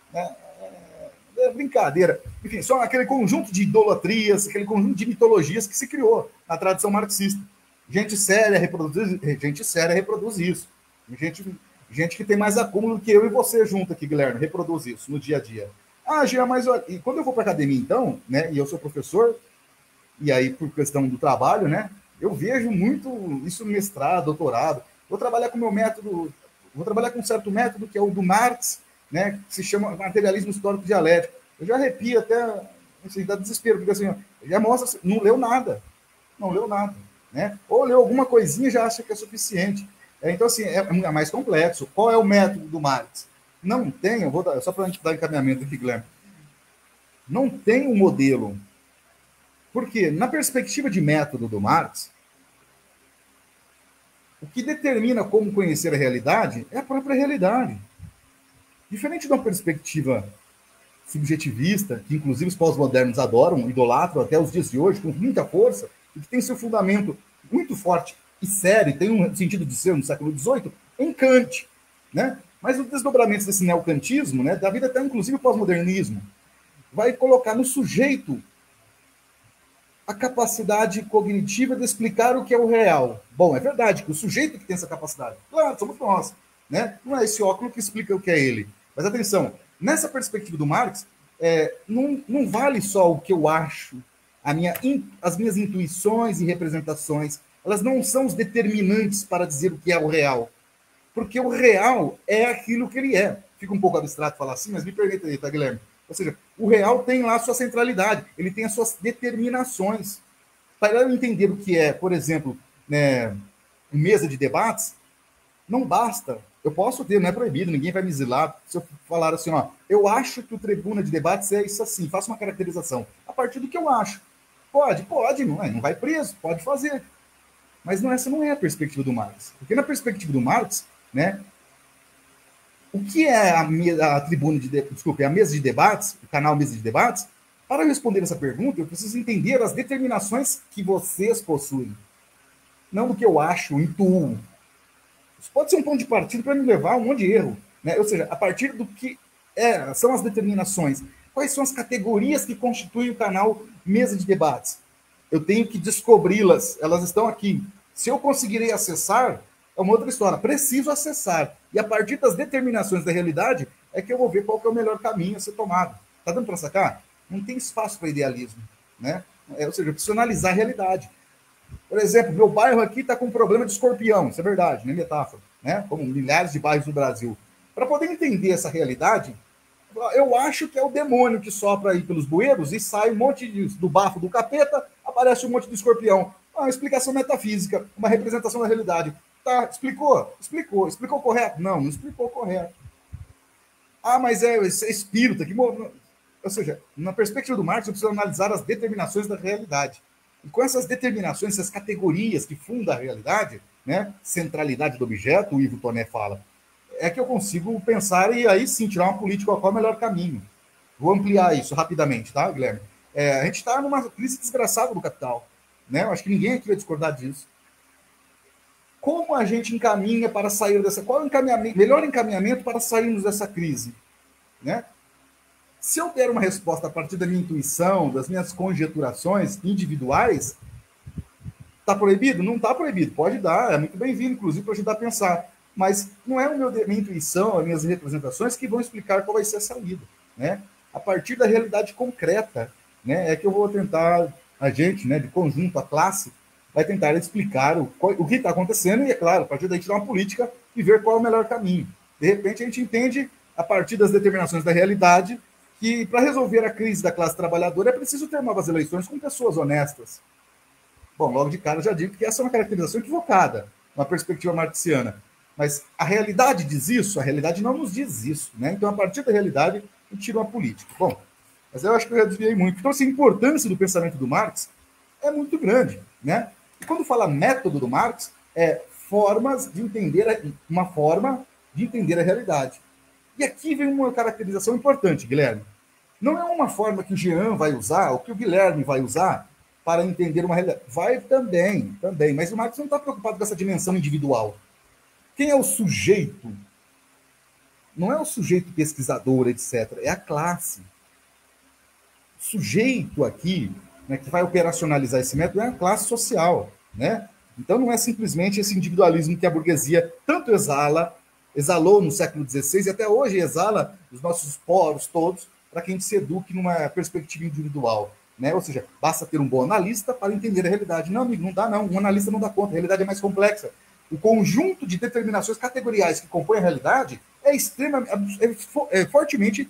Speaker 2: É brincadeira. Enfim, só aquele conjunto de idolatrias, aquele conjunto de mitologias que se criou na tradição marxista. Gente séria reproduz isso. Gente que tem mais acúmulo que eu e você junto aqui, Guilherme, reproduz isso no dia a dia. Jean, mas e quando eu vou para a academia, então, né, e eu sou professor, e aí por questão do trabalho, né, eu vejo muito isso no mestrado, doutorado. Vou trabalhar com meu método, vou trabalhar com um certo método que é o do Marx, né, que se chama materialismo histórico dialético. Eu já arrepio até, assim, dá desespero, porque assim, já mostra, não leu nada, né? Ou leu alguma coisinha e já acha que é suficiente. Então, assim, é mais complexo. Qual é o método do Marx? Não tem, eu vou dar, só para a gente dar encaminhamento aqui, Guilherme, não tem um modelo. Porque, na perspectiva de método do Marx, o que determina como conhecer a realidade é a própria realidade. Diferente de uma perspectiva subjetivista, que inclusive os pós-modernos adoram, idolatram até os dias de hoje, com muita força, e que tem seu fundamento muito forte e sério, tem um sentido de ser no século XVIII, em Kant, né? Mas os desdobramentos desse neocantismo, né, da vida até inclusive o pós-modernismo, vai colocar no sujeito a capacidade cognitiva de explicar o que é o real. Bom, é verdade que o sujeito que tem essa capacidade, claro, somos nós, né? Não é esse óculos que explica o que é ele. Mas atenção, nessa perspectiva do Marx, não vale só o que eu acho, as minhas intuições e representações, elas não são os determinantes para dizer o que é o real. Porque o real é aquilo que ele é. Fica um pouco abstrato falar assim, mas me permita aí, tá, Guilherme? Ou seja, o real tem lá a sua centralidade, ele tem as suas determinações. Para eu entender o que é, por exemplo, né, mesa de debates, não basta. Eu posso ter, não é proibido, ninguém vai me exilar. Se eu falar assim, ó, eu acho que o tribuna de debates é isso assim, faça uma caracterização. A partir do que eu acho. Pode, não vai preso, pode fazer. Mas essa não é a perspectiva do Marx. Porque na perspectiva do Marx, né, o que é a tribuna a mesa de debates, o canal Mesa de Debates? Para responder essa pergunta, eu preciso entender as determinações que vocês possuem. Não do que eu acho, intuo. Isso pode ser um ponto de partida para me levar a um monte de erro. Né? Ou seja, a partir do que são as determinações. Quais são as categorias que constituem o canal Mesa de Debates? Eu tenho que descobri-las. Elas estão aqui. Se eu conseguirei acessar, é uma outra história. Preciso acessar. E a partir das determinações da realidade é que eu vou ver qual que é o melhor caminho a ser tomado. Está dando para sacar? Não tem espaço para idealismo, né? Ou seja, eu preciso analisar a realidade. Por exemplo, meu bairro aqui está com um problema de escorpião, isso é verdade, não é metáfora, né? Como milhares de bairros do Brasil. Para poder entender essa realidade, eu acho que é o demônio que sopra aí pelos bueiros e sai um monte do bafo do capeta, aparece um monte de escorpião. Uma explicação metafísica, uma representação da realidade. Tá, explicou? Explicou. Explicou correto? Não, não explicou correto. Ah, mas é espírita. Ou seja, na perspectiva do Marx, eu preciso analisar as determinações da realidade. E com essas determinações, essas categorias que fundam a realidade, né, centralidade do objeto, o Ivo Toné fala, é que eu consigo pensar e aí sim tirar uma política qual é o melhor caminho. Vou ampliar isso rapidamente, tá, Guilherme? A gente está numa crise desgraçada do capital, né? Eu acho que ninguém aqui vai discordar disso. Como a gente encaminha para sair dessa... Qual é o melhor encaminhamento para sairmos dessa crise? Né? Se eu der uma resposta a partir da minha intuição, das minhas conjeturações individuais, está proibido? Não está proibido. Pode dar, é muito bem-vindo, inclusive, para ajudar a pensar. Mas não é minha intuição, as minhas representações que vão explicar qual vai ser a saída. Né? A partir da realidade concreta, né, é que eu vou tentar, a gente, né, de conjunto, a classe, vai tentar explicar o que está acontecendo e, é claro, a partir daí tirar uma política e ver qual é o melhor caminho. De repente, a gente entende, a partir das determinações da realidade, que para resolver a crise da classe trabalhadora é preciso ter novas eleições com pessoas honestas. Bom, logo de cara eu já digo que essa é uma caracterização equivocada, uma perspectiva marxiana. Mas a realidade diz isso? A realidade não nos diz isso. Né? Então, a partir da realidade, a gente tira uma política. Bom, mas eu acho que eu já desviei muito. Então, assim, a importância do pensamento do Marx é muito grande. Né? E quando fala método do Marx, é formas de entender, uma forma de entender a realidade. E aqui vem uma caracterização importante, Guilherme. Não é uma forma que o Jean vai usar, ou que o Guilherme vai usar, para entender uma realidade. Vai também, mas o Marx não está preocupado com essa dimensão individual. Quem é o sujeito? Não é o sujeito pesquisador, etc. É a classe. O sujeito aqui, né, que vai operacionalizar esse método, é a classe social. Né? Então não é simplesmente esse individualismo que a burguesia tanto exalou no século XVI e até hoje exala os nossos poros todos para que a gente se eduque numa perspectiva individual. Né? Ou seja, basta ter um bom analista para entender a realidade. Não, amigo, não dá não. Um analista não dá conta. A realidade é mais complexa. O conjunto de determinações categoriais que compõem a realidade é fortemente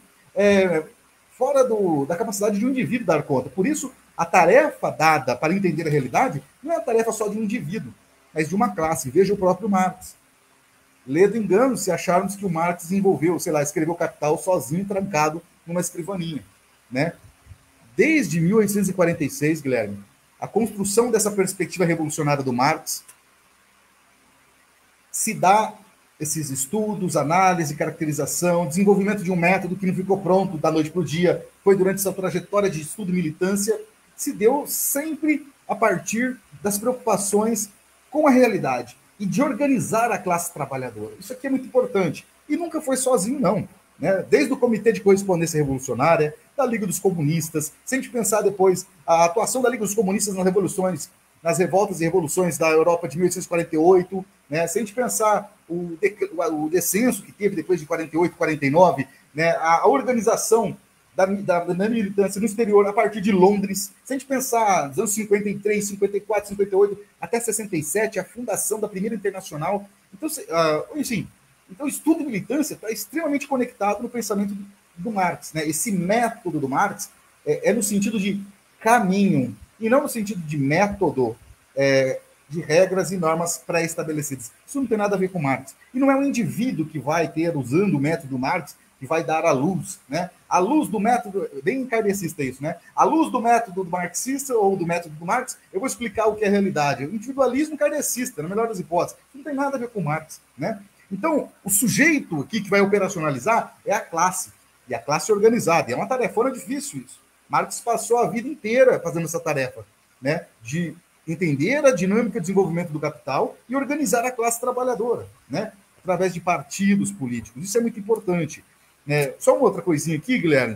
Speaker 2: fora da capacidade de um indivíduo dar conta. Por isso, a tarefa dada para entender a realidade não é a tarefa só de um indivíduo, mas de uma classe. Veja o próprio Marx. Ledo engano se acharmos que o Marx desenvolveu, escreveu Capital sozinho, trancado numa escrivaninha. Né? Desde 1846, Guilherme, a construção dessa perspectiva revolucionária do Marx se dá esses estudos, análise, caracterização, desenvolvimento de um método que não ficou pronto da noite para o dia, foi durante essa trajetória de estudo e militância, se deu sempre a partir das preocupações com a realidade e de organizar a classe trabalhadora. Isso aqui é muito importante. E nunca foi sozinho, não. Né? Desde o Comitê de Correspondência Revolucionária, da Liga dos Comunistas, se a gente pensar depois a atuação da Liga dos Comunistas nas revoluções, nas revoltas e revoluções da Europa de 1848, né? Se a gente pensar o descenso que teve depois de 48, 49, né? A organização da militância no exterior a partir de Londres, se a gente pensar nos anos 53, 54, 58, até 67, a fundação da Primeira Internacional, então, enfim, então o estudo de militância está extremamente conectado no pensamento do Marx. Né? Esse método do Marx é no sentido de caminho, e não no sentido de método, de regras e normas pré-estabelecidas. Isso não tem nada a ver com Marx. E não é um indivíduo que vai ter, usando o método Marx, que vai dar a luz. Né? A luz do método, bem kardecista isso, né? A luz do método do marxista ou do método do Marx, eu vou explicar o que é realidade. O individualismo kardecista, na melhor das hipóteses. Isso não tem nada a ver com Marx. Né? Então, o sujeito aqui que vai operacionalizar é a classe. E a classe organizada. E é uma tarefona difícil isso. Marx passou a vida inteira fazendo essa tarefa, né, de entender a dinâmica de desenvolvimento do capital e organizar a classe trabalhadora, né, através de partidos políticos. Isso é muito importante. Só uma outra coisinha aqui, Guilherme.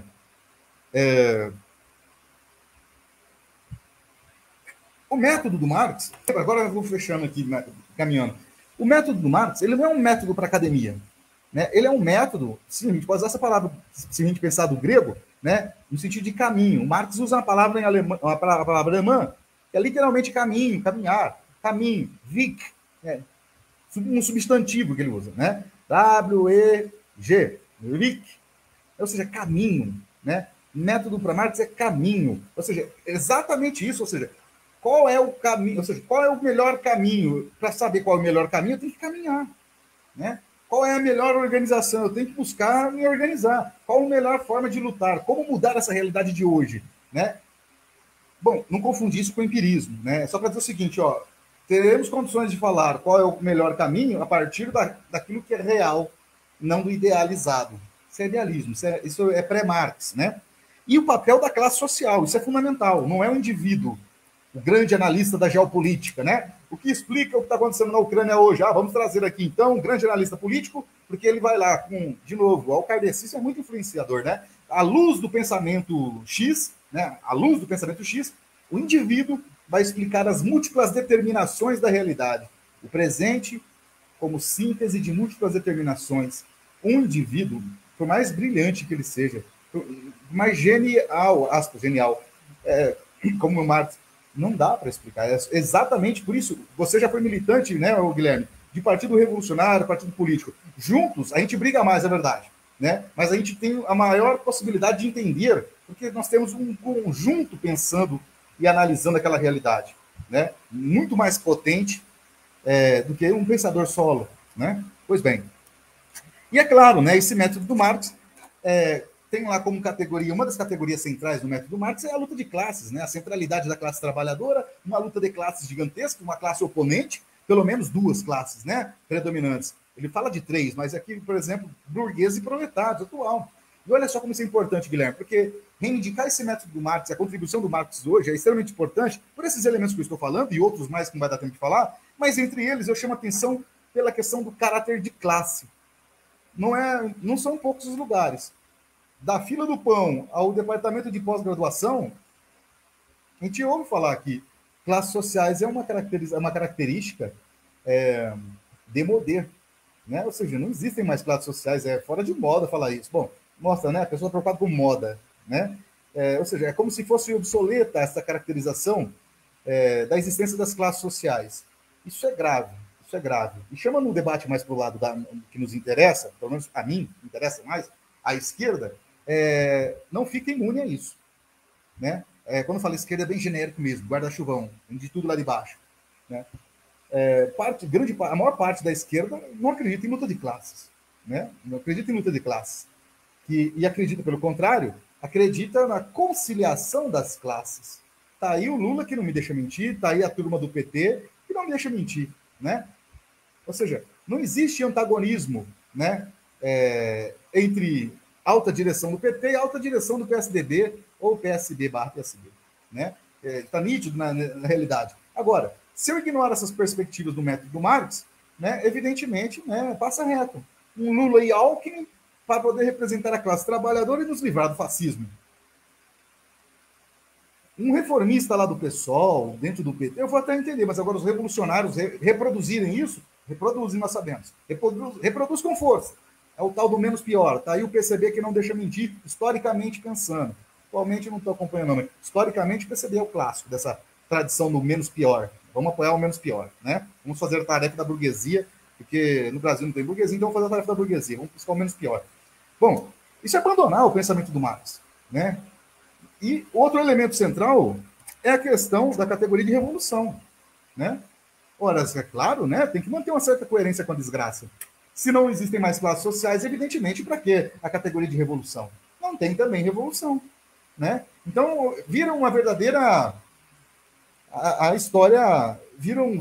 Speaker 2: O método do Marx, agora eu vou fechando aqui, caminhando. O método do Marx, ele não é um método para academia. né? Ele é um método, sim, a gente pode usar essa palavra, se a gente pensar do grego, né, no sentido de caminho. Marx usa uma palavra em alemão, uma palavra alemã, que é literalmente caminho, caminhar, caminho, Weg, né? Um substantivo que ele usa, né? W-E-G, Weg, ou seja, caminho, né? Método para Marx é caminho, ou seja, exatamente isso, ou seja, qual é o caminho, ou seja, qual é o melhor caminho? Para saber qual é o melhor caminho, eu tenho que caminhar, né? Qual é a melhor organização? Eu tenho que buscar me organizar. Qual a melhor forma de lutar? Como mudar essa realidade de hoje, né? Bom, não confundir isso com empirismo, né? Só para dizer o seguinte, ó, teremos condições de falar qual é o melhor caminho a partir daquilo que é real, não do idealizado. Isso é idealismo, isso é pré-Marx, né? E o papel da classe social, isso é fundamental, não é o indivíduo, o grande analista da geopolítica, né? O que explica o que está acontecendo na Ucrânia hoje. Vamos trazer aqui, então, um grande analista político, porque ele vai lá com, de novo, o kardecista é muito influenciador, né? À luz do pensamento X, né? À luz do pensamento X, o indivíduo vai explicar as múltiplas determinações da realidade. O presente como síntese de múltiplas determinações. Um indivíduo, por mais brilhante que ele seja, por mais genial, aspas, genial, como o Marx, não dá para explicar. É exatamente por isso. Você já foi militante, né, Guilherme, de partido revolucionário, partido político. Juntos, a gente briga mais, é verdade. Né? Mas a gente tem a maior possibilidade de entender, porque nós temos um conjunto pensando e analisando aquela realidade. Né? Muito mais potente do que um pensador solo. Né? Pois bem. E é claro, né, esse método do Marx tem lá como categoria, uma das categorias centrais do método Marx é a luta de classes, né? A centralidade da classe trabalhadora, uma luta de classes gigantesca, uma classe oponente, pelo menos duas classes, né, predominantes. Ele fala de três, mas aqui, por exemplo, burguês e proletários, atual. E olha só como isso é importante, Guilherme, porque reivindicar esse método do Marx, a contribuição do Marx hoje é extremamente importante por esses elementos que eu estou falando e outros mais que não vai dar tempo de falar, mas entre eles eu chamo a atenção pela questão do caráter de classe. Não são poucos os lugares. Da fila do pão ao departamento de pós-graduação, a gente ouve falar que classes sociais é uma característica demodê, né? Ou seja, não existem mais classes sociais, é fora de moda falar isso. Bom, mostra, né? A pessoa preocupada com moda, né? Ou seja, é como se fosse obsoleta essa caracterização da existência das classes sociais. Isso é grave, isso é grave. E chama no debate mais para o lado que nos interessa, pelo menos a mim, interessa mais, a esquerda, não fica imune a isso. Né? Quando eu falo esquerda, é bem genérico mesmo, guarda-chuvão, de tudo lá de baixo. Né? A maior parte da esquerda não acredita em luta de classes. Né? Não acredita em luta de classes. E acredita, pelo contrário, acredita na conciliação das classes. Está aí o Lula, que não me deixa mentir, está aí a turma do PT, que não me deixa mentir. Né? Ou seja, não existe antagonismo, né, entre alta direção do PT e alta direção do PSDB ou PSB/PSB. Né? Está nítido na realidade. Agora, se eu ignorar essas perspectivas do método do Marx, né, evidentemente, né, passa reto. Um Lula e Alckmin para poder representar a classe trabalhadora e nos livrar do fascismo. Um reformista lá do PSOL, dentro do PT, eu vou até entender, mas agora os revolucionários reproduzirem isso, reproduzem, nós sabemos. Reproduz com força. É o tal do menos pior. Está aí o PCB que não deixa mentir, historicamente pensando. Atualmente eu não estou acompanhando, não, mas historicamente o PCB é o clássico dessa tradição do menos pior. Vamos apoiar o menos pior. Né? Vamos fazer a tarefa da burguesia, porque no Brasil não tem burguesia, então vamos fazer a tarefa da burguesia. Vamos buscar o menos pior. Bom, isso é abandonar o pensamento do Marx. Né? E outro elemento central é a questão da categoria de revolução. Né? Ora, é claro, né? Tem que manter uma certa coerência com a desgraça. Se não existem mais classes sociais, evidentemente, para que a categoria de revolução? Não tem também revolução. Né? Então, vira uma verdadeira... A história vira uma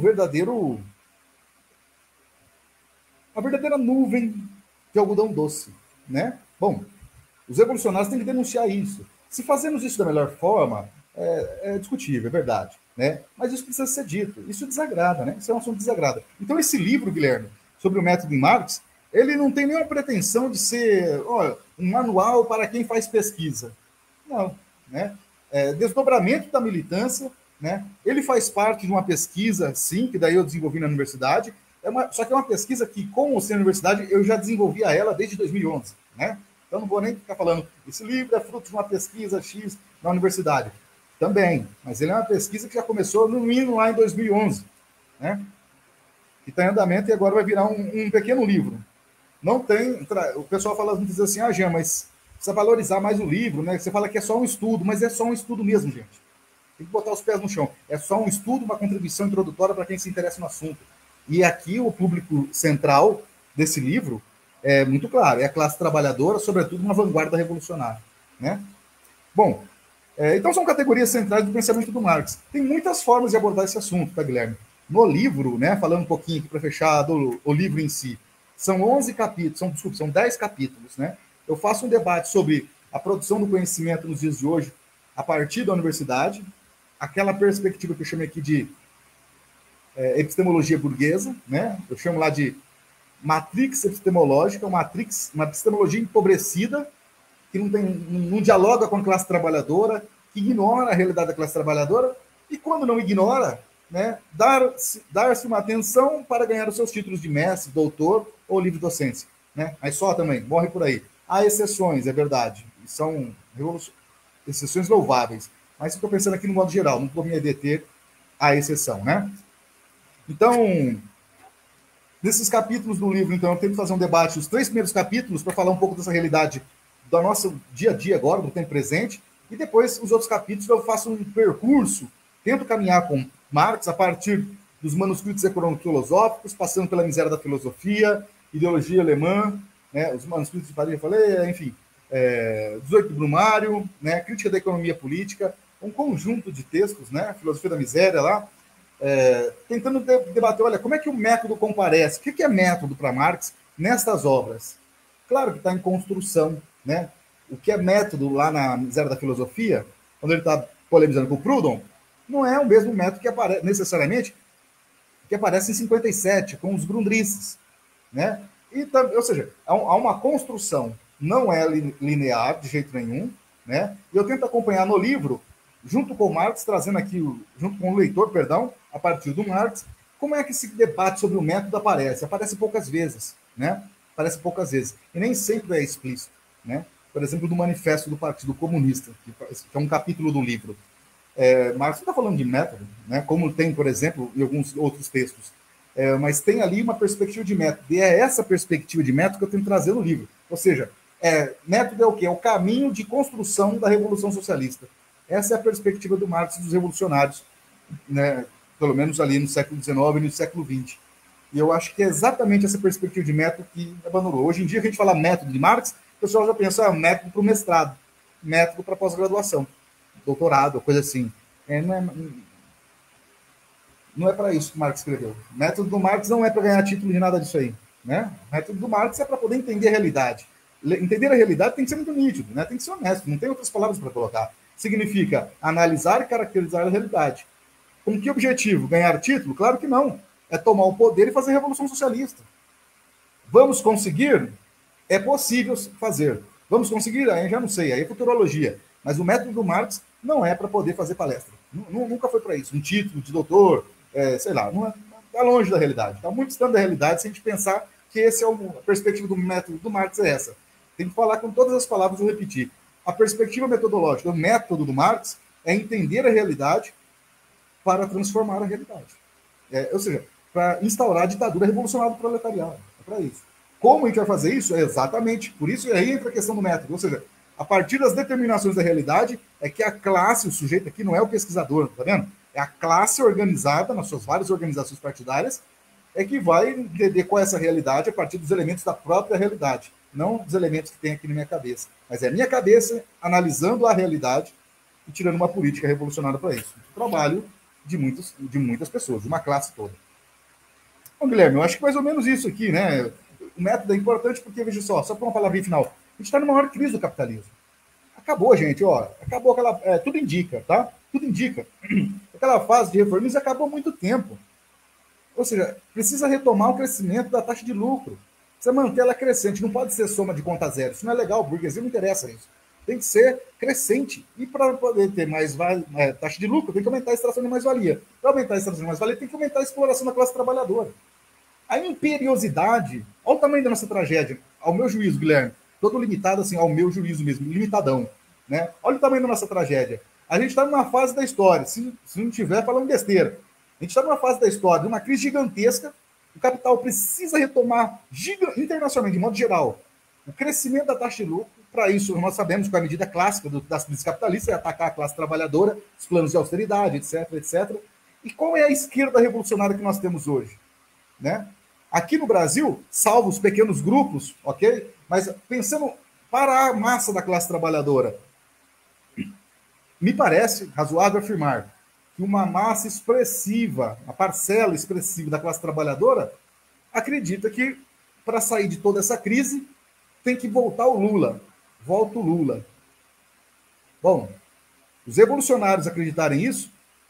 Speaker 2: verdadeira nuvem de algodão doce. Né? Bom, os revolucionários têm que denunciar isso. Se fazemos isso da melhor forma, é discutível, é verdade. Né? Mas isso precisa ser dito. Isso desagrada, né? Isso é um assunto que desagrada. Então, esse livro, Guilherme, sobre o método de Marx, ele não tem nenhuma pretensão de ser um manual para quem faz pesquisa. Não. Né? Desdobramento da militância, né? Ele faz parte de uma pesquisa, sim, que daí eu desenvolvi na universidade, Só que é uma pesquisa que, com o Centro Universidade, eu já desenvolvia ela desde 2011, né? Então, não vou nem ficar falando, esse livro é fruto de uma pesquisa X na universidade. Também, mas ele é uma pesquisa que já começou, no mínimo, lá em 2011, né? Que está em andamento e agora vai virar um pequeno livro. Não tem... O pessoal fala muitas vezes assim, Jean, mas precisa valorizar mais o livro, né? Você fala que é só um estudo, mas é só um estudo mesmo, gente. Tem que botar os pés no chão. É só um estudo, uma contribuição introdutória para quem se interessa no assunto. E aqui o público central desse livro é muito claro, é a classe trabalhadora, sobretudo uma vanguarda revolucionária, né? Bom, então são categorias centrais do pensamento do Marx. Tem muitas formas de abordar esse assunto, tá, Guilherme? No livro, né, falando um pouquinho aqui para fechar o livro em si, são 11 capítulos, são 10 capítulos, né? Eu faço um debate sobre a produção do conhecimento nos dias de hoje, a partir da universidade, aquela perspectiva que eu chamei aqui de epistemologia burguesa, né? Eu chamo lá de matrix epistemológica, uma epistemologia empobrecida, que não dialoga com a classe trabalhadora, que ignora a realidade da classe trabalhadora, e quando não ignora, né, dar-se uma atenção para ganhar os seus títulos de mestre, doutor ou livre docência, né? Aí só também, morre por aí. Há exceções, é verdade, são exceções louváveis, mas estou pensando aqui no modo geral, não vou me deter à exceção, né? Então, nesses capítulos do livro, então, eu tento fazer um debate, os 3 primeiros capítulos, para falar um pouco dessa realidade do nosso dia a dia agora, do tempo presente, e depois os outros capítulos eu faço um percurso, tento caminhar com Marx a partir dos manuscritos econômico-filosóficos, passando pela miséria da filosofia, ideologia alemã, né, os manuscritos de Paris, eu falei, enfim, 18 de Brumário, né, crítica da economia política, um conjunto de textos, né, filosofia da miséria lá, tentando debater, olha, como é que o método comparece? O que é método para Marx nestas obras? Claro que está em construção, né? O que é método lá na miséria da filosofia, quando ele está polemizando com o Proudhon, não é o mesmo método que aparece, necessariamente, que aparece em 57, com os Grundrisses, né? E, ou seja, há uma construção, não é linear de jeito nenhum, né? E eu tento acompanhar no livro, junto com o Marx, trazendo aqui, junto com o leitor, perdão, a partir do Marx, como é que esse debate sobre o método aparece? Aparece poucas vezes, né? Aparece poucas vezes. E nem sempre é explícito, né? Por exemplo, do Manifesto do Partido Comunista, que é um capítulo do livro. Marx não está falando de método, né? Como tem, por exemplo, em alguns outros textos. Mas tem ali uma perspectiva de método. E é essa perspectiva de método que eu tenho que trazer no livro. Ou seja, método é o quê? É o caminho de construção da Revolução Socialista. Essa é a perspectiva do Marx e dos revolucionários, né? Pelo menos ali no século XIX e no século XX. E eu acho que é exatamente essa perspectiva de método que abandonou. Hoje em dia, a gente fala método de Marx, o pessoal já pensa método para o mestrado, método para pós-graduação, doutorado, coisa assim. Não é para isso que Marx escreveu. O método do Marx não é para ganhar título de nada disso aí, né? O método do Marx é para poder entender a realidade. Entender a realidade tem que ser muito nítido, né? Tem que ser honesto, não tem outras palavras para colocar. Significa analisar e caracterizar a realidade. Com que objetivo? Ganhar título? Claro que não. É tomar o poder e fazer a revolução socialista. Vamos conseguir? É possível fazer. Vamos conseguir? Aí já não sei, aí é futurologia. Mas o método do Marx não é para poder fazer palestra. Nunca foi para isso. Um título de doutor, sei lá, está longe da realidade. Está muito distante da realidade se a gente pensar que essa é a perspectiva do método do Marx é essa. Tem que falar com todas as palavras e repetir. A perspectiva metodológica, o método do Marx é entender a realidade para transformar a realidade. Ou seja, para instaurar a ditadura revolucionária do proletariado. É para isso. Como a gente vai fazer isso? Exatamente. Por isso aí entra a questão do método. Ou seja, a partir das determinações da realidade, é que a classe, o sujeito aqui não é o pesquisador, tá vendo? É a classe organizada, nas suas várias organizações partidárias, é que vai entender qual é essa realidade a partir dos elementos da própria realidade, não dos elementos que tem aqui na minha cabeça. Mas é a minha cabeça analisando a realidade e tirando uma política revolucionária para isso. Trabalho de muitas pessoas, de uma classe toda. Bom, Guilherme, eu acho que mais ou menos isso aqui, né? O método é importante porque, veja só para uma palavrinha final, a gente está numa maior crise do capitalismo. Acabou, gente, ó. Acabou aquela. Tudo indica, tá? Tudo indica. Aquela fase de reformismo acabou há muito tempo. Ou seja, precisa retomar o crescimento da taxa de lucro. Precisa manter ela crescente. Não pode ser soma de conta zero. Isso não é legal, burguesia não interessa isso. Tem que ser crescente. E para poder ter mais taxa de lucro, tem que aumentar a extração de mais-valia. Para aumentar a extração de mais-valia, tem que aumentar a exploração da classe trabalhadora. A imperiosidade, olha o tamanho da nossa tragédia, ao meu juízo, Guilherme, todo limitado assim, ao meu juízo mesmo, limitadão, né? Olha o tamanho da nossa tragédia. A gente está numa fase da história, se não tiver falando besteira, a gente está numa fase da história de uma crise gigantesca, o capital precisa retomar internacionalmente, de modo geral, o crescimento da taxa de lucro. Para isso, nós sabemos que a medida clássica das crises capitalistas é atacar a classe trabalhadora, os planos de austeridade, etc, etc. E qual é a esquerda revolucionária que nós temos hoje? Né? Aqui no Brasil, salvo os pequenos grupos, ok? Mas pensando para a massa da classe trabalhadora, me parece razoável afirmar que uma massa expressiva, a parcela expressiva da classe trabalhadora, acredita que para sair de toda essa crise tem que voltar o Lula. Volta o Lula. Bom, os revolucionários acreditarem nisso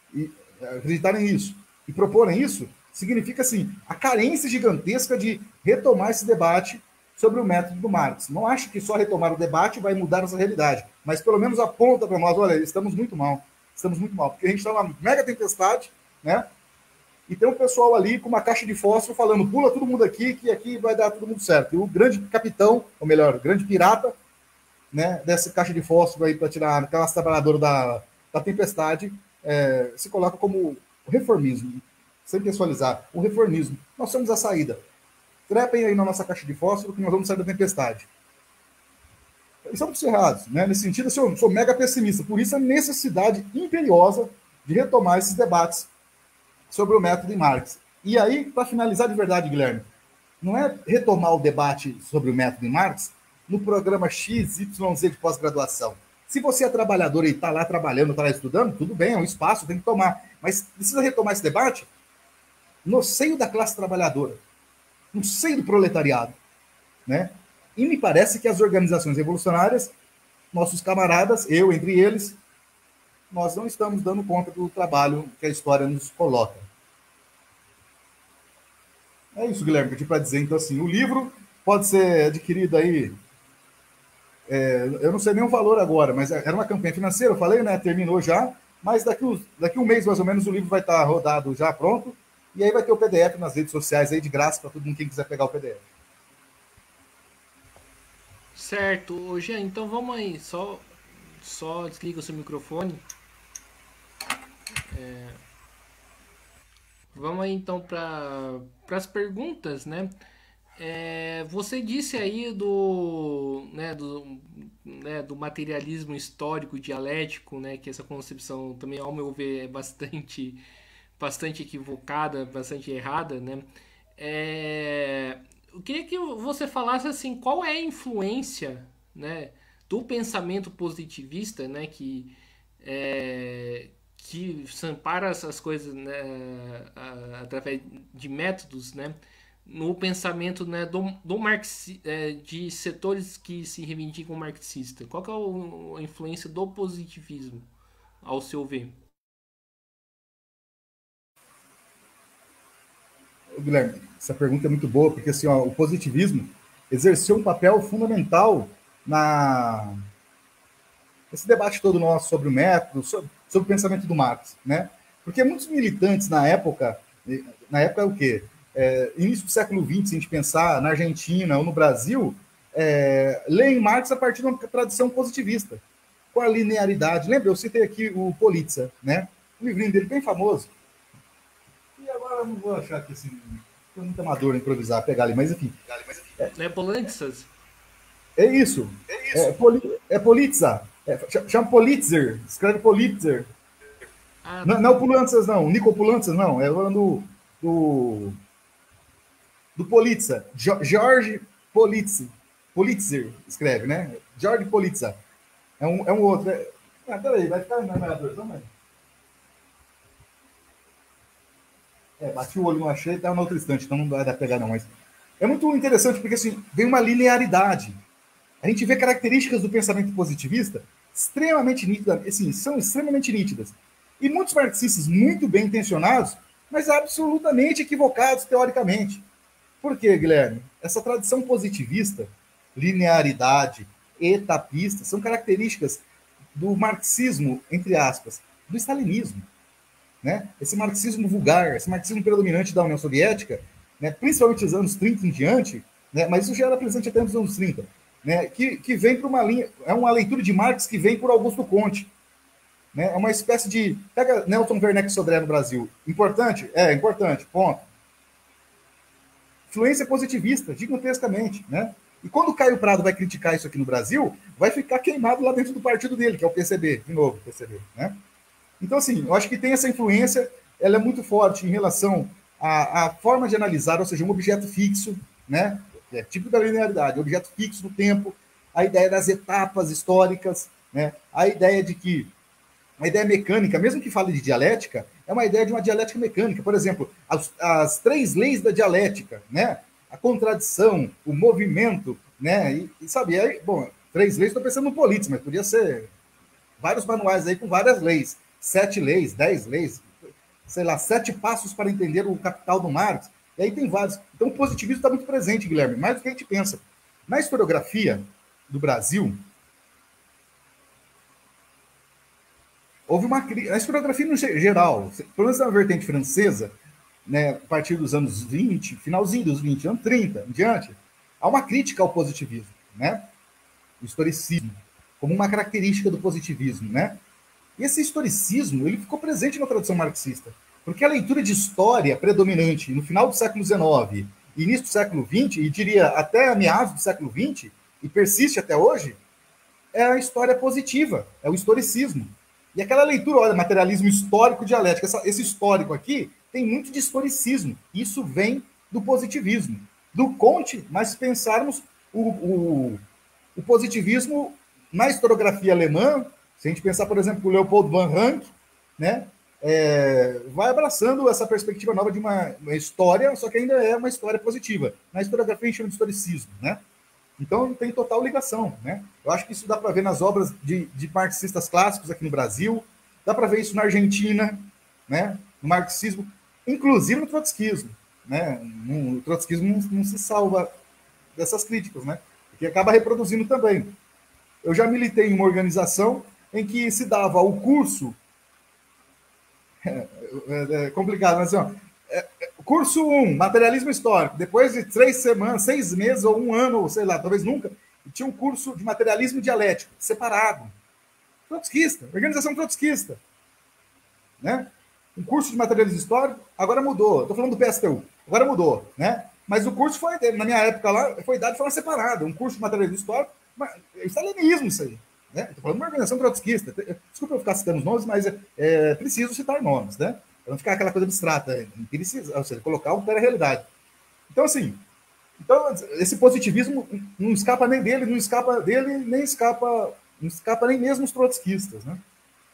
Speaker 2: e proporem isso, significa, assim, a carência gigantesca de retomar esse debate sobre o método do Marx. Não acho que só retomar o debate vai mudar essa realidade, mas pelo menos aponta para nós, olha, estamos muito mal, porque a gente está numa mega tempestade, né? E tem um pessoal ali com uma caixa de fósforo falando, pula todo mundo aqui, que aqui vai dar todo mundo certo. E o grande capitão, ou melhor, o grande pirata, né, dessa caixa de fósforo aí para tirar a classe trabalhadora da tempestade, se coloca como o reformismo, sem pessoalizar, o reformismo. Nós somos a saída. Trepem aí na nossa caixa de fósforo que nós vamos sair da tempestade. Estamos errados, né? Nesse sentido, eu sou mega pessimista. Por isso, a necessidade imperiosa de retomar esses debates sobre o método de Marx. E aí, para finalizar de verdade, Guilherme, não é retomar o debate sobre o método de Marx no programa XYZ de pós-graduação. Se você é trabalhador e está lá trabalhando, está lá estudando, tudo bem, é um espaço, tem que tomar. Mas precisa retomar esse debate no seio da classe trabalhadora, no seio do proletariado, né? E me parece que as organizações revolucionárias, nossos camaradas, eu entre eles, nós não estamos dando conta do trabalho que a história nos coloca. É isso, Guilherme, que eu tinha para dizer. Então, assim, o livro pode ser adquirido aí, eu não sei nem o valor agora, mas era uma campanha financeira, eu falei, né? Terminou já, mas daqui um mês, mais ou menos, o livro vai estar rodado já, pronto, e aí vai ter o PDF nas redes sociais aí de graça para todo mundo quem quiser pegar o PDF.
Speaker 1: Certo, Jean, então vamos aí, só desliga o seu microfone. Vamos aí então para as perguntas, né? Você disse aí do materialismo histórico dialético, né? Que essa concepção também, ao meu ver, é bastante equivocada, bastante errada, né? Eu queria que você falasse assim, qual é a influência, né, do pensamento positivista, né, que ampara essas coisas, né, através de métodos, né, no pensamento, né, de setores que se reivindicam marxista. Qual que é a influência do positivismo, ao seu ver?
Speaker 2: Guilherme, essa pergunta é muito boa, porque assim, ó, o positivismo exerceu um papel fundamental nesse debate todo nosso sobre o método, sobre o pensamento do Marx, né? Porque muitos militantes na época é o quê? Início do século XX, se a gente pensar na Argentina ou no Brasil, leem Marx a partir de uma tradição positivista, com a linearidade. Lembra, eu citei aqui o Politzer, né? Um livrinho dele bem famoso. E agora eu não vou achar que assim, é muito amador improvisar, pegar ali, mas enfim.
Speaker 1: Politzer?
Speaker 2: É isso. Politzer. Chama Politzer. Escreve Politzer. Não é o Pulantzas, não. Nico Pulantzas, não. É falando do Politzer. George Politzer. Politzer escreve, né? George Politzer. É um outro. Peraí, vai ficar no navegador também. Bati o olho, não achei, estava no outro instante, então não vai dar pegar não, mas é muito interessante porque assim, vem uma linearidade. A gente vê características do pensamento positivista extremamente nítidas, assim, são extremamente nítidas. E muitos marxistas muito bem intencionados, mas absolutamente equivocados teoricamente. Por quê, Guilherme? Essa tradição positivista, linearidade, etapista, são características do marxismo, entre aspas, do stalinismo. Né? Esse marxismo vulgar, esse marxismo predominante da União Soviética, né, principalmente os anos 30 em diante, né, mas isso já era presente até nos anos 30, né, que vem para uma linha, é uma leitura de Marx que vem por Augusto Conte, né, é uma espécie de... Pega Nelson Werneck Sodré no Brasil. Importante? É, importante, ponto. Influência positivista, gigantescamente, né? E quando o Caio Prado vai criticar isso aqui no Brasil, vai ficar queimado lá dentro do partido dele, que é o PCB, de novo, PCB, né? Então, assim, eu acho que tem essa influência, ela é muito forte em relação à forma de analisar, ou seja, um objeto fixo, né? É tipo da linearidade, objeto fixo no tempo, a ideia das etapas históricas, né? A ideia de que uma ideia mecânica, mesmo que fale de dialética, é uma ideia de uma dialética mecânica. Por exemplo, as três leis da dialética, né? A contradição, o movimento, né? E sabe, aí, bom, três leis, estou pensando no Político, mas podia ser vários manuais aí com várias leis, 7 leis, 10 leis, sei lá, 7 passos para entender o Capital do Marx. E aí tem vários. Então o positivismo está muito presente, Guilherme, mais do que a gente pensa. Na historiografia do Brasil, houve uma crise. A historiografia no geral, pelo menos na vertente francesa, né, a partir dos anos 20, finalzinho dos 20, anos 30 em diante, há uma crítica ao positivismo, né? O historicismo, como uma característica do positivismo, né? E esse historicismo, ele ficou presente na tradição marxista, porque a leitura de história predominante no final do século XIX, início do século XX, e diria até meados do século XX, e persiste até hoje, é a história positiva, é o historicismo. E aquela leitura, olha, materialismo histórico dialético, esse histórico aqui tem muito de historicismo. Isso vem do positivismo. Do Comte, mas se pensarmos o positivismo na historiografia alemã, se a gente pensar, por exemplo, o Leopold von Ranke, né, vai abraçando essa perspectiva nova de uma história, só que ainda é uma história positiva. Na historiografia a gente chama de historicismo, né? Então tem total ligação, né? Eu acho que isso dá para ver nas obras de marxistas clássicos aqui no Brasil, dá para ver isso na Argentina, né? No marxismo, inclusive no trotskismo, né? O trotskismo não se salva dessas críticas, né? Porque acaba reproduzindo também. Eu já militei em uma organização em que se dava o curso, é complicado, mas assim, curso 1, materialismo histórico. Depois de 3 semanas, 6 meses ou 1 ano, ou sei lá, talvez nunca, tinha um curso de materialismo dialético, separado. Trotskista, organização trotskista. Né? Um curso de materialismo histórico, agora mudou. Estou falando do PSTU, agora mudou. Né? Mas o curso foi, na minha época lá, foi dado de forma separada. Um curso de materialismo histórico, é stalinismo isso aí. Né? Estou falando de uma organização trotskista. Desculpa eu ficar citando os nomes, mas é preciso citar nomes, né? Para não ficar aquela coisa abstrata, precisa, ou seja, colocar o que era a realidade. Então, assim, esse positivismo não escapa nem dele, não escapa nem mesmo os trotskistas, né?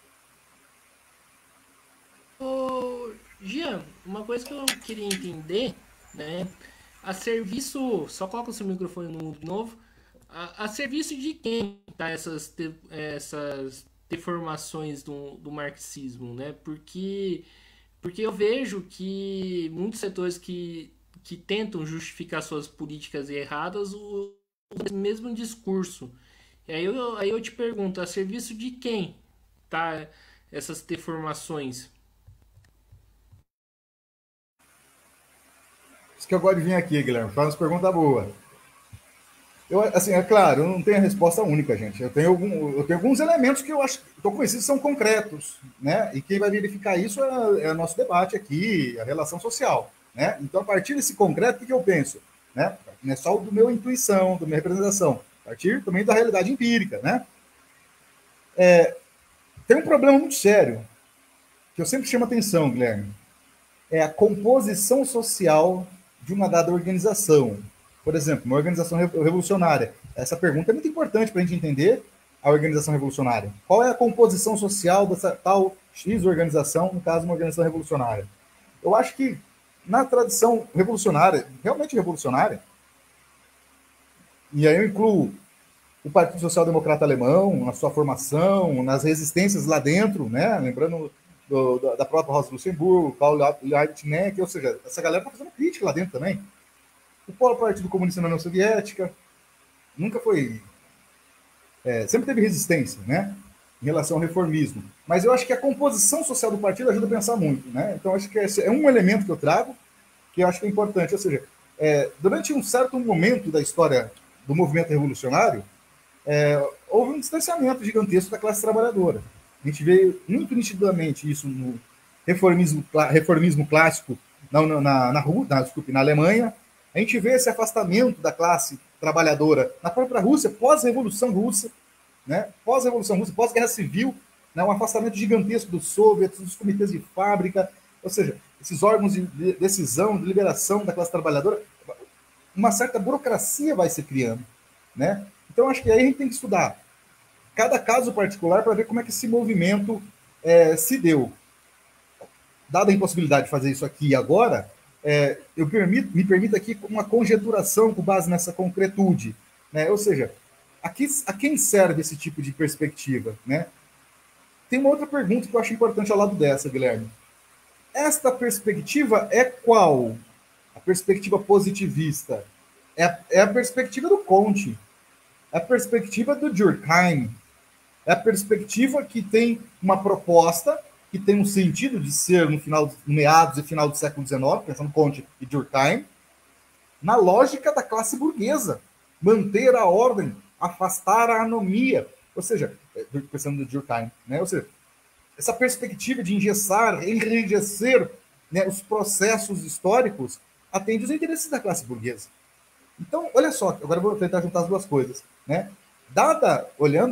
Speaker 1: Ô, Jean, uma coisa que eu queria entender, né? A serviço. Só coloca o seu microfone no mudo novo. A serviço de quem tá essas deformações do marxismo, né? Porque eu vejo que muitos setores que tentam justificar suas políticas erradas o mesmo discurso. E aí eu te pergunto, a serviço de quem tá essas deformações?
Speaker 2: Isso que eu gosto de vir aqui, Guilherme, faz uma pergunta boa. Assim, é claro, eu não tenho a resposta única, gente. Eu tenho alguns elementos que eu acho, estou convencido que são concretos, né? E quem vai verificar isso é o nosso debate aqui, a relação social, né? Então, a partir desse concreto, o que eu penso? Né? Não é só do meu intuição, da minha representação, a partir também da realidade empírica, né? Tem um problema muito sério, que eu sempre chamo atenção, Guilherme, é a composição social de uma dada organização. Por exemplo, uma organização revolucionária. Essa pergunta é muito importante para a gente entender a organização revolucionária. Qual é a composição social dessa tal X organização, no caso, uma organização revolucionária? Eu acho que na tradição revolucionária, realmente revolucionária, e aí eu incluo o Partido Social Democrata Alemão, na sua formação, nas resistências lá dentro, né? Lembrando da própria Rosa Luxemburgo, Karl Liebknecht, ou seja, essa galera está fazendo crítica lá dentro também. O próprio Partido Comunista na União Soviética nunca foi... sempre teve resistência, né? Em relação ao reformismo. Mas eu acho que a composição social do partido ajuda a pensar muito, né? Então, acho que esse é um elemento que eu trago. que eu acho que é importante. Ou seja, durante um certo momento da história do movimento revolucionário, houve um distanciamento gigantesco da classe trabalhadora. A gente vê muito nitidamente isso no reformismo clássico na Alemanha. A gente vê esse afastamento da classe trabalhadora na própria Rússia, pós-Revolução Russa, né? Pós-Revolução Russa, pós-Guerra Civil, né? Um afastamento gigantesco dos soviets, dos comitês de fábrica, ou seja, esses órgãos de decisão, de liberação da classe trabalhadora, uma certa burocracia vai se criando, né? Então, acho que aí a gente tem que estudar cada caso particular para ver como é que esse movimento se deu. Dada a impossibilidade de fazer isso aqui e agora, me permita aqui uma conjeturação com base nessa concretude, né? Ou seja, a quem serve esse tipo de perspectiva, né? Tem uma outra pergunta que eu acho importante ao lado dessa, Guilherme. Esta perspectiva é qual? A perspectiva positivista é a perspectiva do Comte, é a perspectiva do Durkheim, é a perspectiva que tem uma proposta, que tem um sentido de ser no meados e final do século XIX, pensando Comte e Durkheim, na lógica da classe burguesa, manter a ordem, afastar a anomia, ou seja, pensando no Durkheim, né? Ou seja, essa perspectiva de engessar, enrijecer, né, os processos históricos atende os interesses da classe burguesa. Então, olha só, agora eu vou tentar juntar as duas coisas, né? Dadas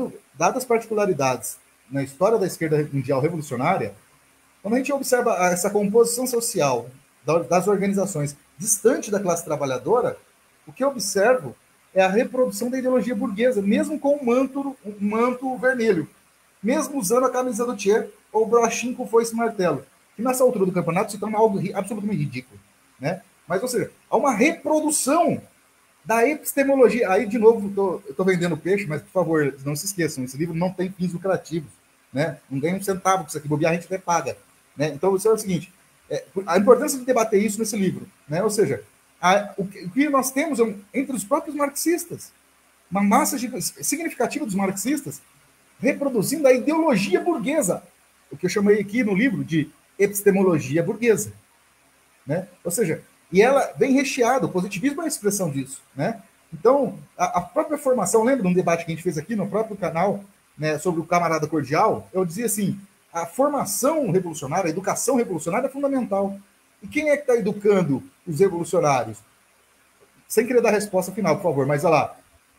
Speaker 2: as particularidades na história da esquerda mundial revolucionária, quando a gente observa essa composição social das organizações distante da classe trabalhadora, o que eu observo é a reprodução da ideologia burguesa, mesmo com um manto vermelho, mesmo usando a camisa do Che ou o brochinho com foice e martelo, que nessa altura do campeonato se torna algo absolutamente ridículo, né? Mas, ou seja, há uma reprodução da epistemologia. Aí, de novo, eu estou vendendo peixe, mas, por favor, não se esqueçam, esse livro não tem fins lucrativos, né? Não ganha um centavo com isso aqui, bobear a gente até paga, né? Então, isso é o seguinte, a importância de debater isso nesse livro, né? Ou seja, o que nós temos entre os próprios marxistas, uma massa significativa dos marxistas reproduzindo a ideologia burguesa, o que eu chamei aqui no livro de epistemologia burguesa, né? Ou seja, e ela vem recheada, o positivismo é a expressão disso, né? Então, a própria formação, lembra de um debate que a gente fez aqui no próprio canal, né, sobre o camarada cordial? Eu dizia assim, a formação revolucionária, a educação revolucionária é fundamental. E quem é que está educando os revolucionários? Sem querer dar a resposta final, por favor, mas olha lá,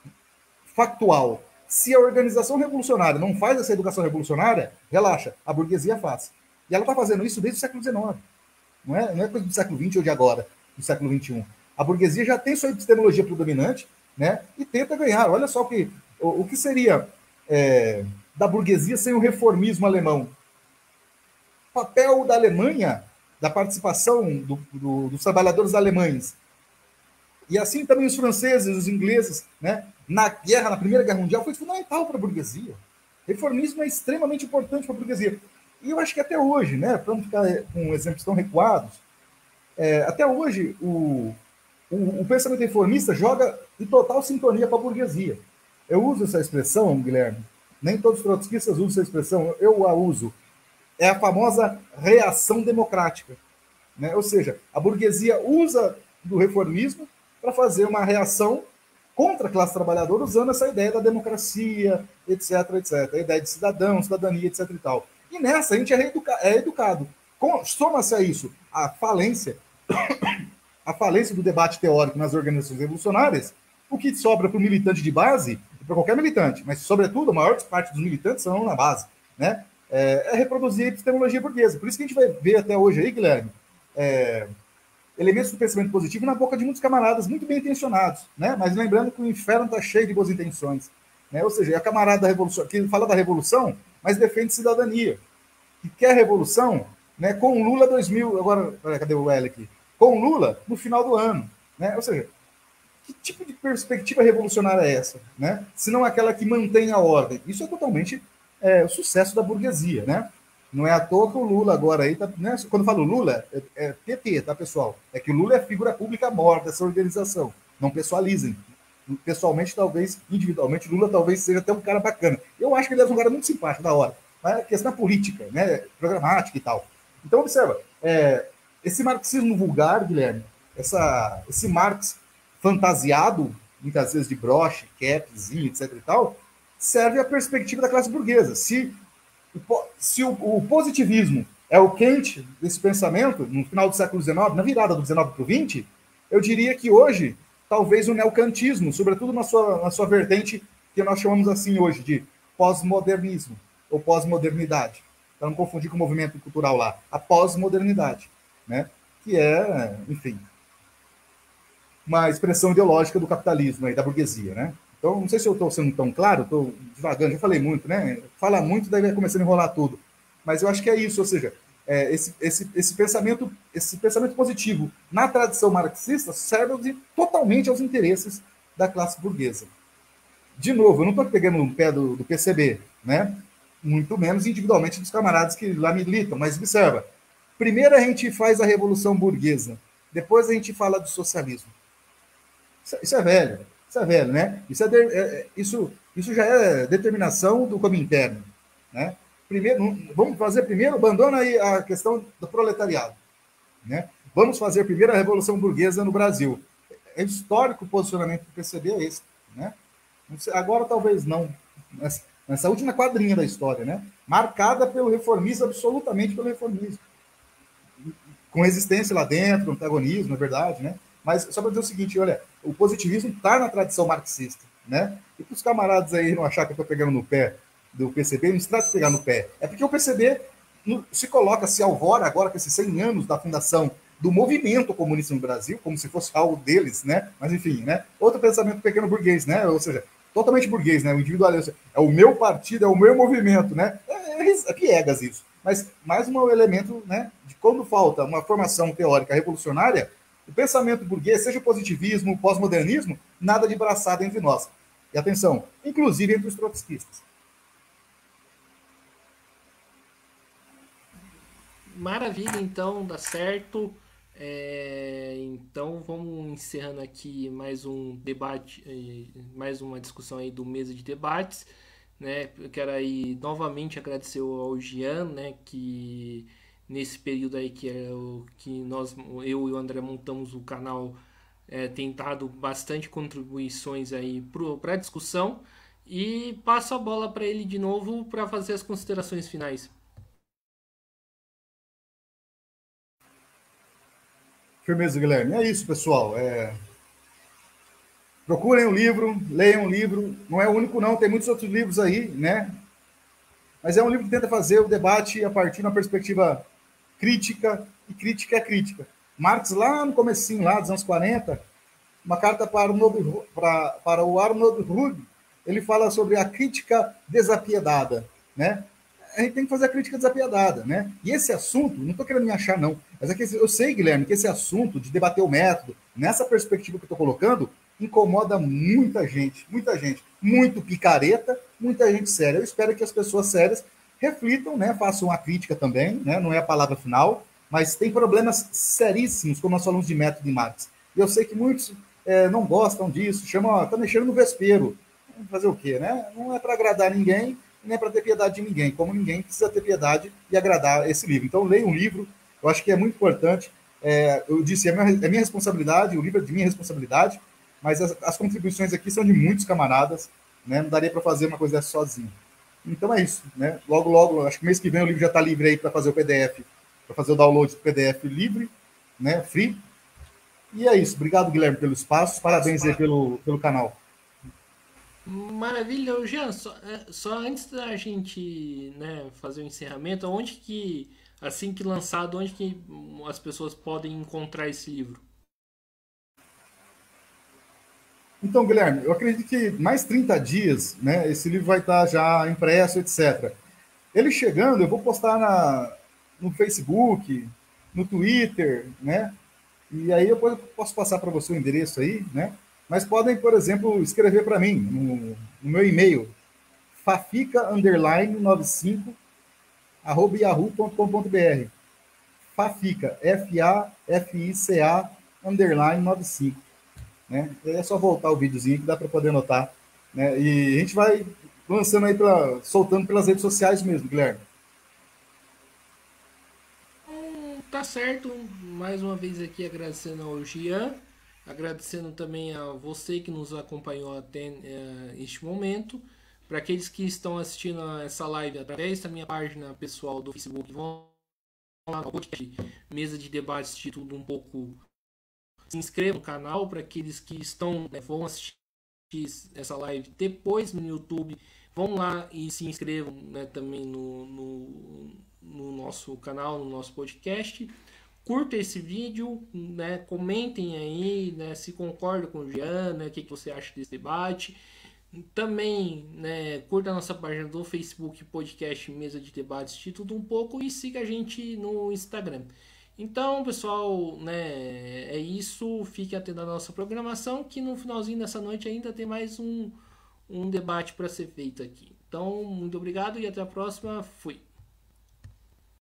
Speaker 2: factual. Se a organização revolucionária não faz essa educação revolucionária, relaxa, a burguesia faz. E ela está fazendo isso desde o século XIX. Não é coisa do século XX ou de agora, do século XXI. A burguesia já tem sua epistemologia predominante, né, e tenta ganhar. Olha só o que seria da burguesia sem o reformismo alemão. O papel da Alemanha, da participação dos trabalhadores alemães, e assim também os franceses, os ingleses, né, na Primeira Guerra Mundial, foi fundamental para a burguesia. Reformismo é extremamente importante para a burguesia. E eu acho que até hoje, né, para não ficar com exemplos tão recuados, até hoje o pensamento reformista joga em total sintonia com a burguesia. Eu uso essa expressão, Guilherme, nem todos os trotskistas usam essa expressão, eu a uso. É a famosa reação democrática, né? Ou seja, a burguesia usa do reformismo para fazer uma reação contra a classe trabalhadora, usando essa ideia da democracia, etc, etc. A ideia de cidadão, cidadania, etc e tal. E nessa a gente é educado. Soma-se a isso a falência do debate teórico nas organizações revolucionárias, o que sobra para o militante de base, para qualquer militante, mas, sobretudo, a maior parte dos militantes são na base, né? Reproduzir a epistemologia burguesa. Por isso que a gente vai ver até hoje aí, Guilherme, elementos do pensamento positivo na boca de muitos camaradas muito bem intencionados, né? Mas lembrando que o inferno está cheio de boas intenções, né? Ou seja, é a camarada da revolução, que fala da revolução, mas defende cidadania, que quer revolução, né? Com Lula 2000, agora, cadê o L aqui? Com Lula no final do ano, né? Ou seja, que tipo de perspectiva revolucionária é essa, né? Se não aquela que mantém a ordem. Isso é totalmente o sucesso da burguesia, né? Não é à toa que o Lula agora aí, né? Quando eu falo Lula, é PT, tá, pessoal? É que o Lula é figura pública maior dessa organização. Não pessoalizem. Pessoalmente, talvez, individualmente, Lula talvez seja até um cara bacana. Eu acho que ele é um cara muito simpático, da hora. Mas a questão é política, né? Programática e tal. Então, observa, esse marxismo vulgar, Guilherme, esse Marx fantasiado, muitas vezes de broche, capzinho, etc. e tal, serve à perspectiva da classe burguesa. Se o positivismo é o quente desse pensamento, no final do século XIX, na virada do XIX para o XX, eu diria que hoje, talvez o neocantismo, sobretudo na sua vertente, que nós chamamos assim hoje, de pós-modernismo, ou pós-modernidade, para não confundir com o movimento cultural lá, a pós-modernidade, né? Que é, enfim, uma expressão ideológica do capitalismo e da burguesia, né? Então, não sei se eu estou sendo tão claro, estou devagando, já falei muito, né? Fala muito, daí vai começando a enrolar tudo. Mas eu acho que é isso, ou seja, esse pensamento positivo na tradição marxista serve totalmente aos interesses da classe burguesa. De novo, eu não estou pegando no pé do PCB, né? Muito menos individualmente dos camaradas que lá militam, mas observa, primeiro a gente faz a revolução burguesa, depois a gente fala do socialismo. Isso é velho. Isso é velho, né? Isso já é determinação do Comintern, né? Primeiro, vamos fazer primeiro, abandona aí a questão do proletariado, né? Vamos fazer primeiro a Revolução Burguesa no Brasil. É histórico o posicionamento do PCB é esse, né? Agora talvez não, nessa última quadrinha da história, né? Marcada pelo reformismo, absolutamente pelo reformismo. Com resistência lá dentro, antagonismo, é verdade, né? Mas só para dizer o seguinte, olha, o positivismo está na tradição marxista, né? E para os camaradas aí não achar que eu estou pegando no pé do PCB, não se trata de pegar no pé. É porque o PCB se coloca, se alvora agora com esses 100 anos da fundação do movimento comunista no Brasil, como se fosse algo deles, né? Mas enfim, né? Outro pensamento pequeno burguês, né? Ou seja, totalmente burguês, né? O individualismo. É o meu partido, é o meu movimento, né? É piegas isso. Mas mais um elemento, né? De quando falta uma formação teórica revolucionária, o pensamento burguês, seja o positivismo, o pós-modernismo, nada de braçada entre nós. E atenção, inclusive entre os trotskistas.
Speaker 1: Maravilha, então, dá certo. Então vamos encerrando aqui mais um debate, mais uma discussão aí do mesa de debates, né? Eu quero aí novamente agradecer ao Gian, né? Que nesse período aí que eu e o André montamos o canal, tem dado bastante contribuições aí para a discussão e passo a bola para ele de novo para fazer as considerações finais.
Speaker 2: Firmeza, Guilherme. É isso, pessoal. Procurem o livro, leiam o livro. Não é o único, não. Tem muitos outros livros aí, né? Mas é um livro que tenta fazer o debate a partir de uma perspectiva crítica, e crítica é crítica. Marx, lá no comecinho, lá dos anos 40, uma carta para o Arnold Rudd, ele fala sobre a crítica desapiedada, né? A gente tem que fazer a crítica desapiedada, né? E esse assunto, não estou querendo me achar, não, mas é que eu sei, Guilherme, que esse assunto de debater o método, nessa perspectiva que eu estou colocando, incomoda muita gente, muito picareta, muita gente séria. Eu espero que as pessoas sérias reflitam, né? Façam a crítica também, né? Não é a palavra final, mas tem problemas seríssimos, como nós falamos de método de Marx. E eu sei que muitos não gostam disso, chamam, tá mexendo no vespeiro. Fazer o quê, né? Não é para agradar ninguém, nem é para ter piedade de ninguém, como ninguém precisa ter piedade e agradar esse livro. Então, leia um livro, eu acho que é muito importante. Eu disse, é minha responsabilidade, o livro é de minha responsabilidade, mas as contribuições aqui são de muitos camaradas, né? Não daria para fazer uma coisa dessa sozinho. Então é isso, né? Logo, logo, acho que mês que vem o livro já está livre aí para fazer o PDF, para fazer o download do PDF livre, né? Free. E é isso. Obrigado, Guilherme, pelo espaço. Parabéns aí pelo canal.
Speaker 1: Maravilha, Jean, só antes da gente, né, fazer o encerramento, onde que, assim que lançado, onde que as pessoas podem encontrar esse livro?
Speaker 2: Então, Guilherme, eu acredito que mais 30 dias, né, esse livro vai estar já impresso, etc. Ele chegando, eu vou postar no Facebook, no Twitter, né? E aí eu posso passar para você o endereço aí, né? Mas podem, por exemplo, escrever para mim no meu e-mail, fafica_95 @yahoo.com.br. Fafica, Fafica _95, né? É só voltar o videozinho que dá para poder anotar, né? E a gente vai lançando aí soltando pelas redes sociais mesmo, Guilherme.
Speaker 1: Tá tá certo. Mais uma vez aqui agradecendo ao Gian, agradecendo também a você que nos acompanhou até este momento. Para aqueles que estão assistindo essa live através da minha página pessoal do Facebook, vão lá no podcast Mesa de Debates de Tudo Um Pouco. Se inscrevam no canal. Para aqueles que vão assistir essa live depois no YouTube, vão lá e se inscrevam, né, também no nosso canal, no nosso podcast. Curta esse vídeo, né, comentem aí, né, se concordam com o Jean, né, o que você acha desse debate. Também, né, curta a nossa página do Facebook, podcast Mesa de Debates de Tudo Um Pouco, e siga a gente no Instagram. Então, pessoal, né, é isso. Fique atento à nossa programação, que no finalzinho dessa noite ainda tem mais um debate para ser feito aqui. Então, muito obrigado e até a próxima. Fui.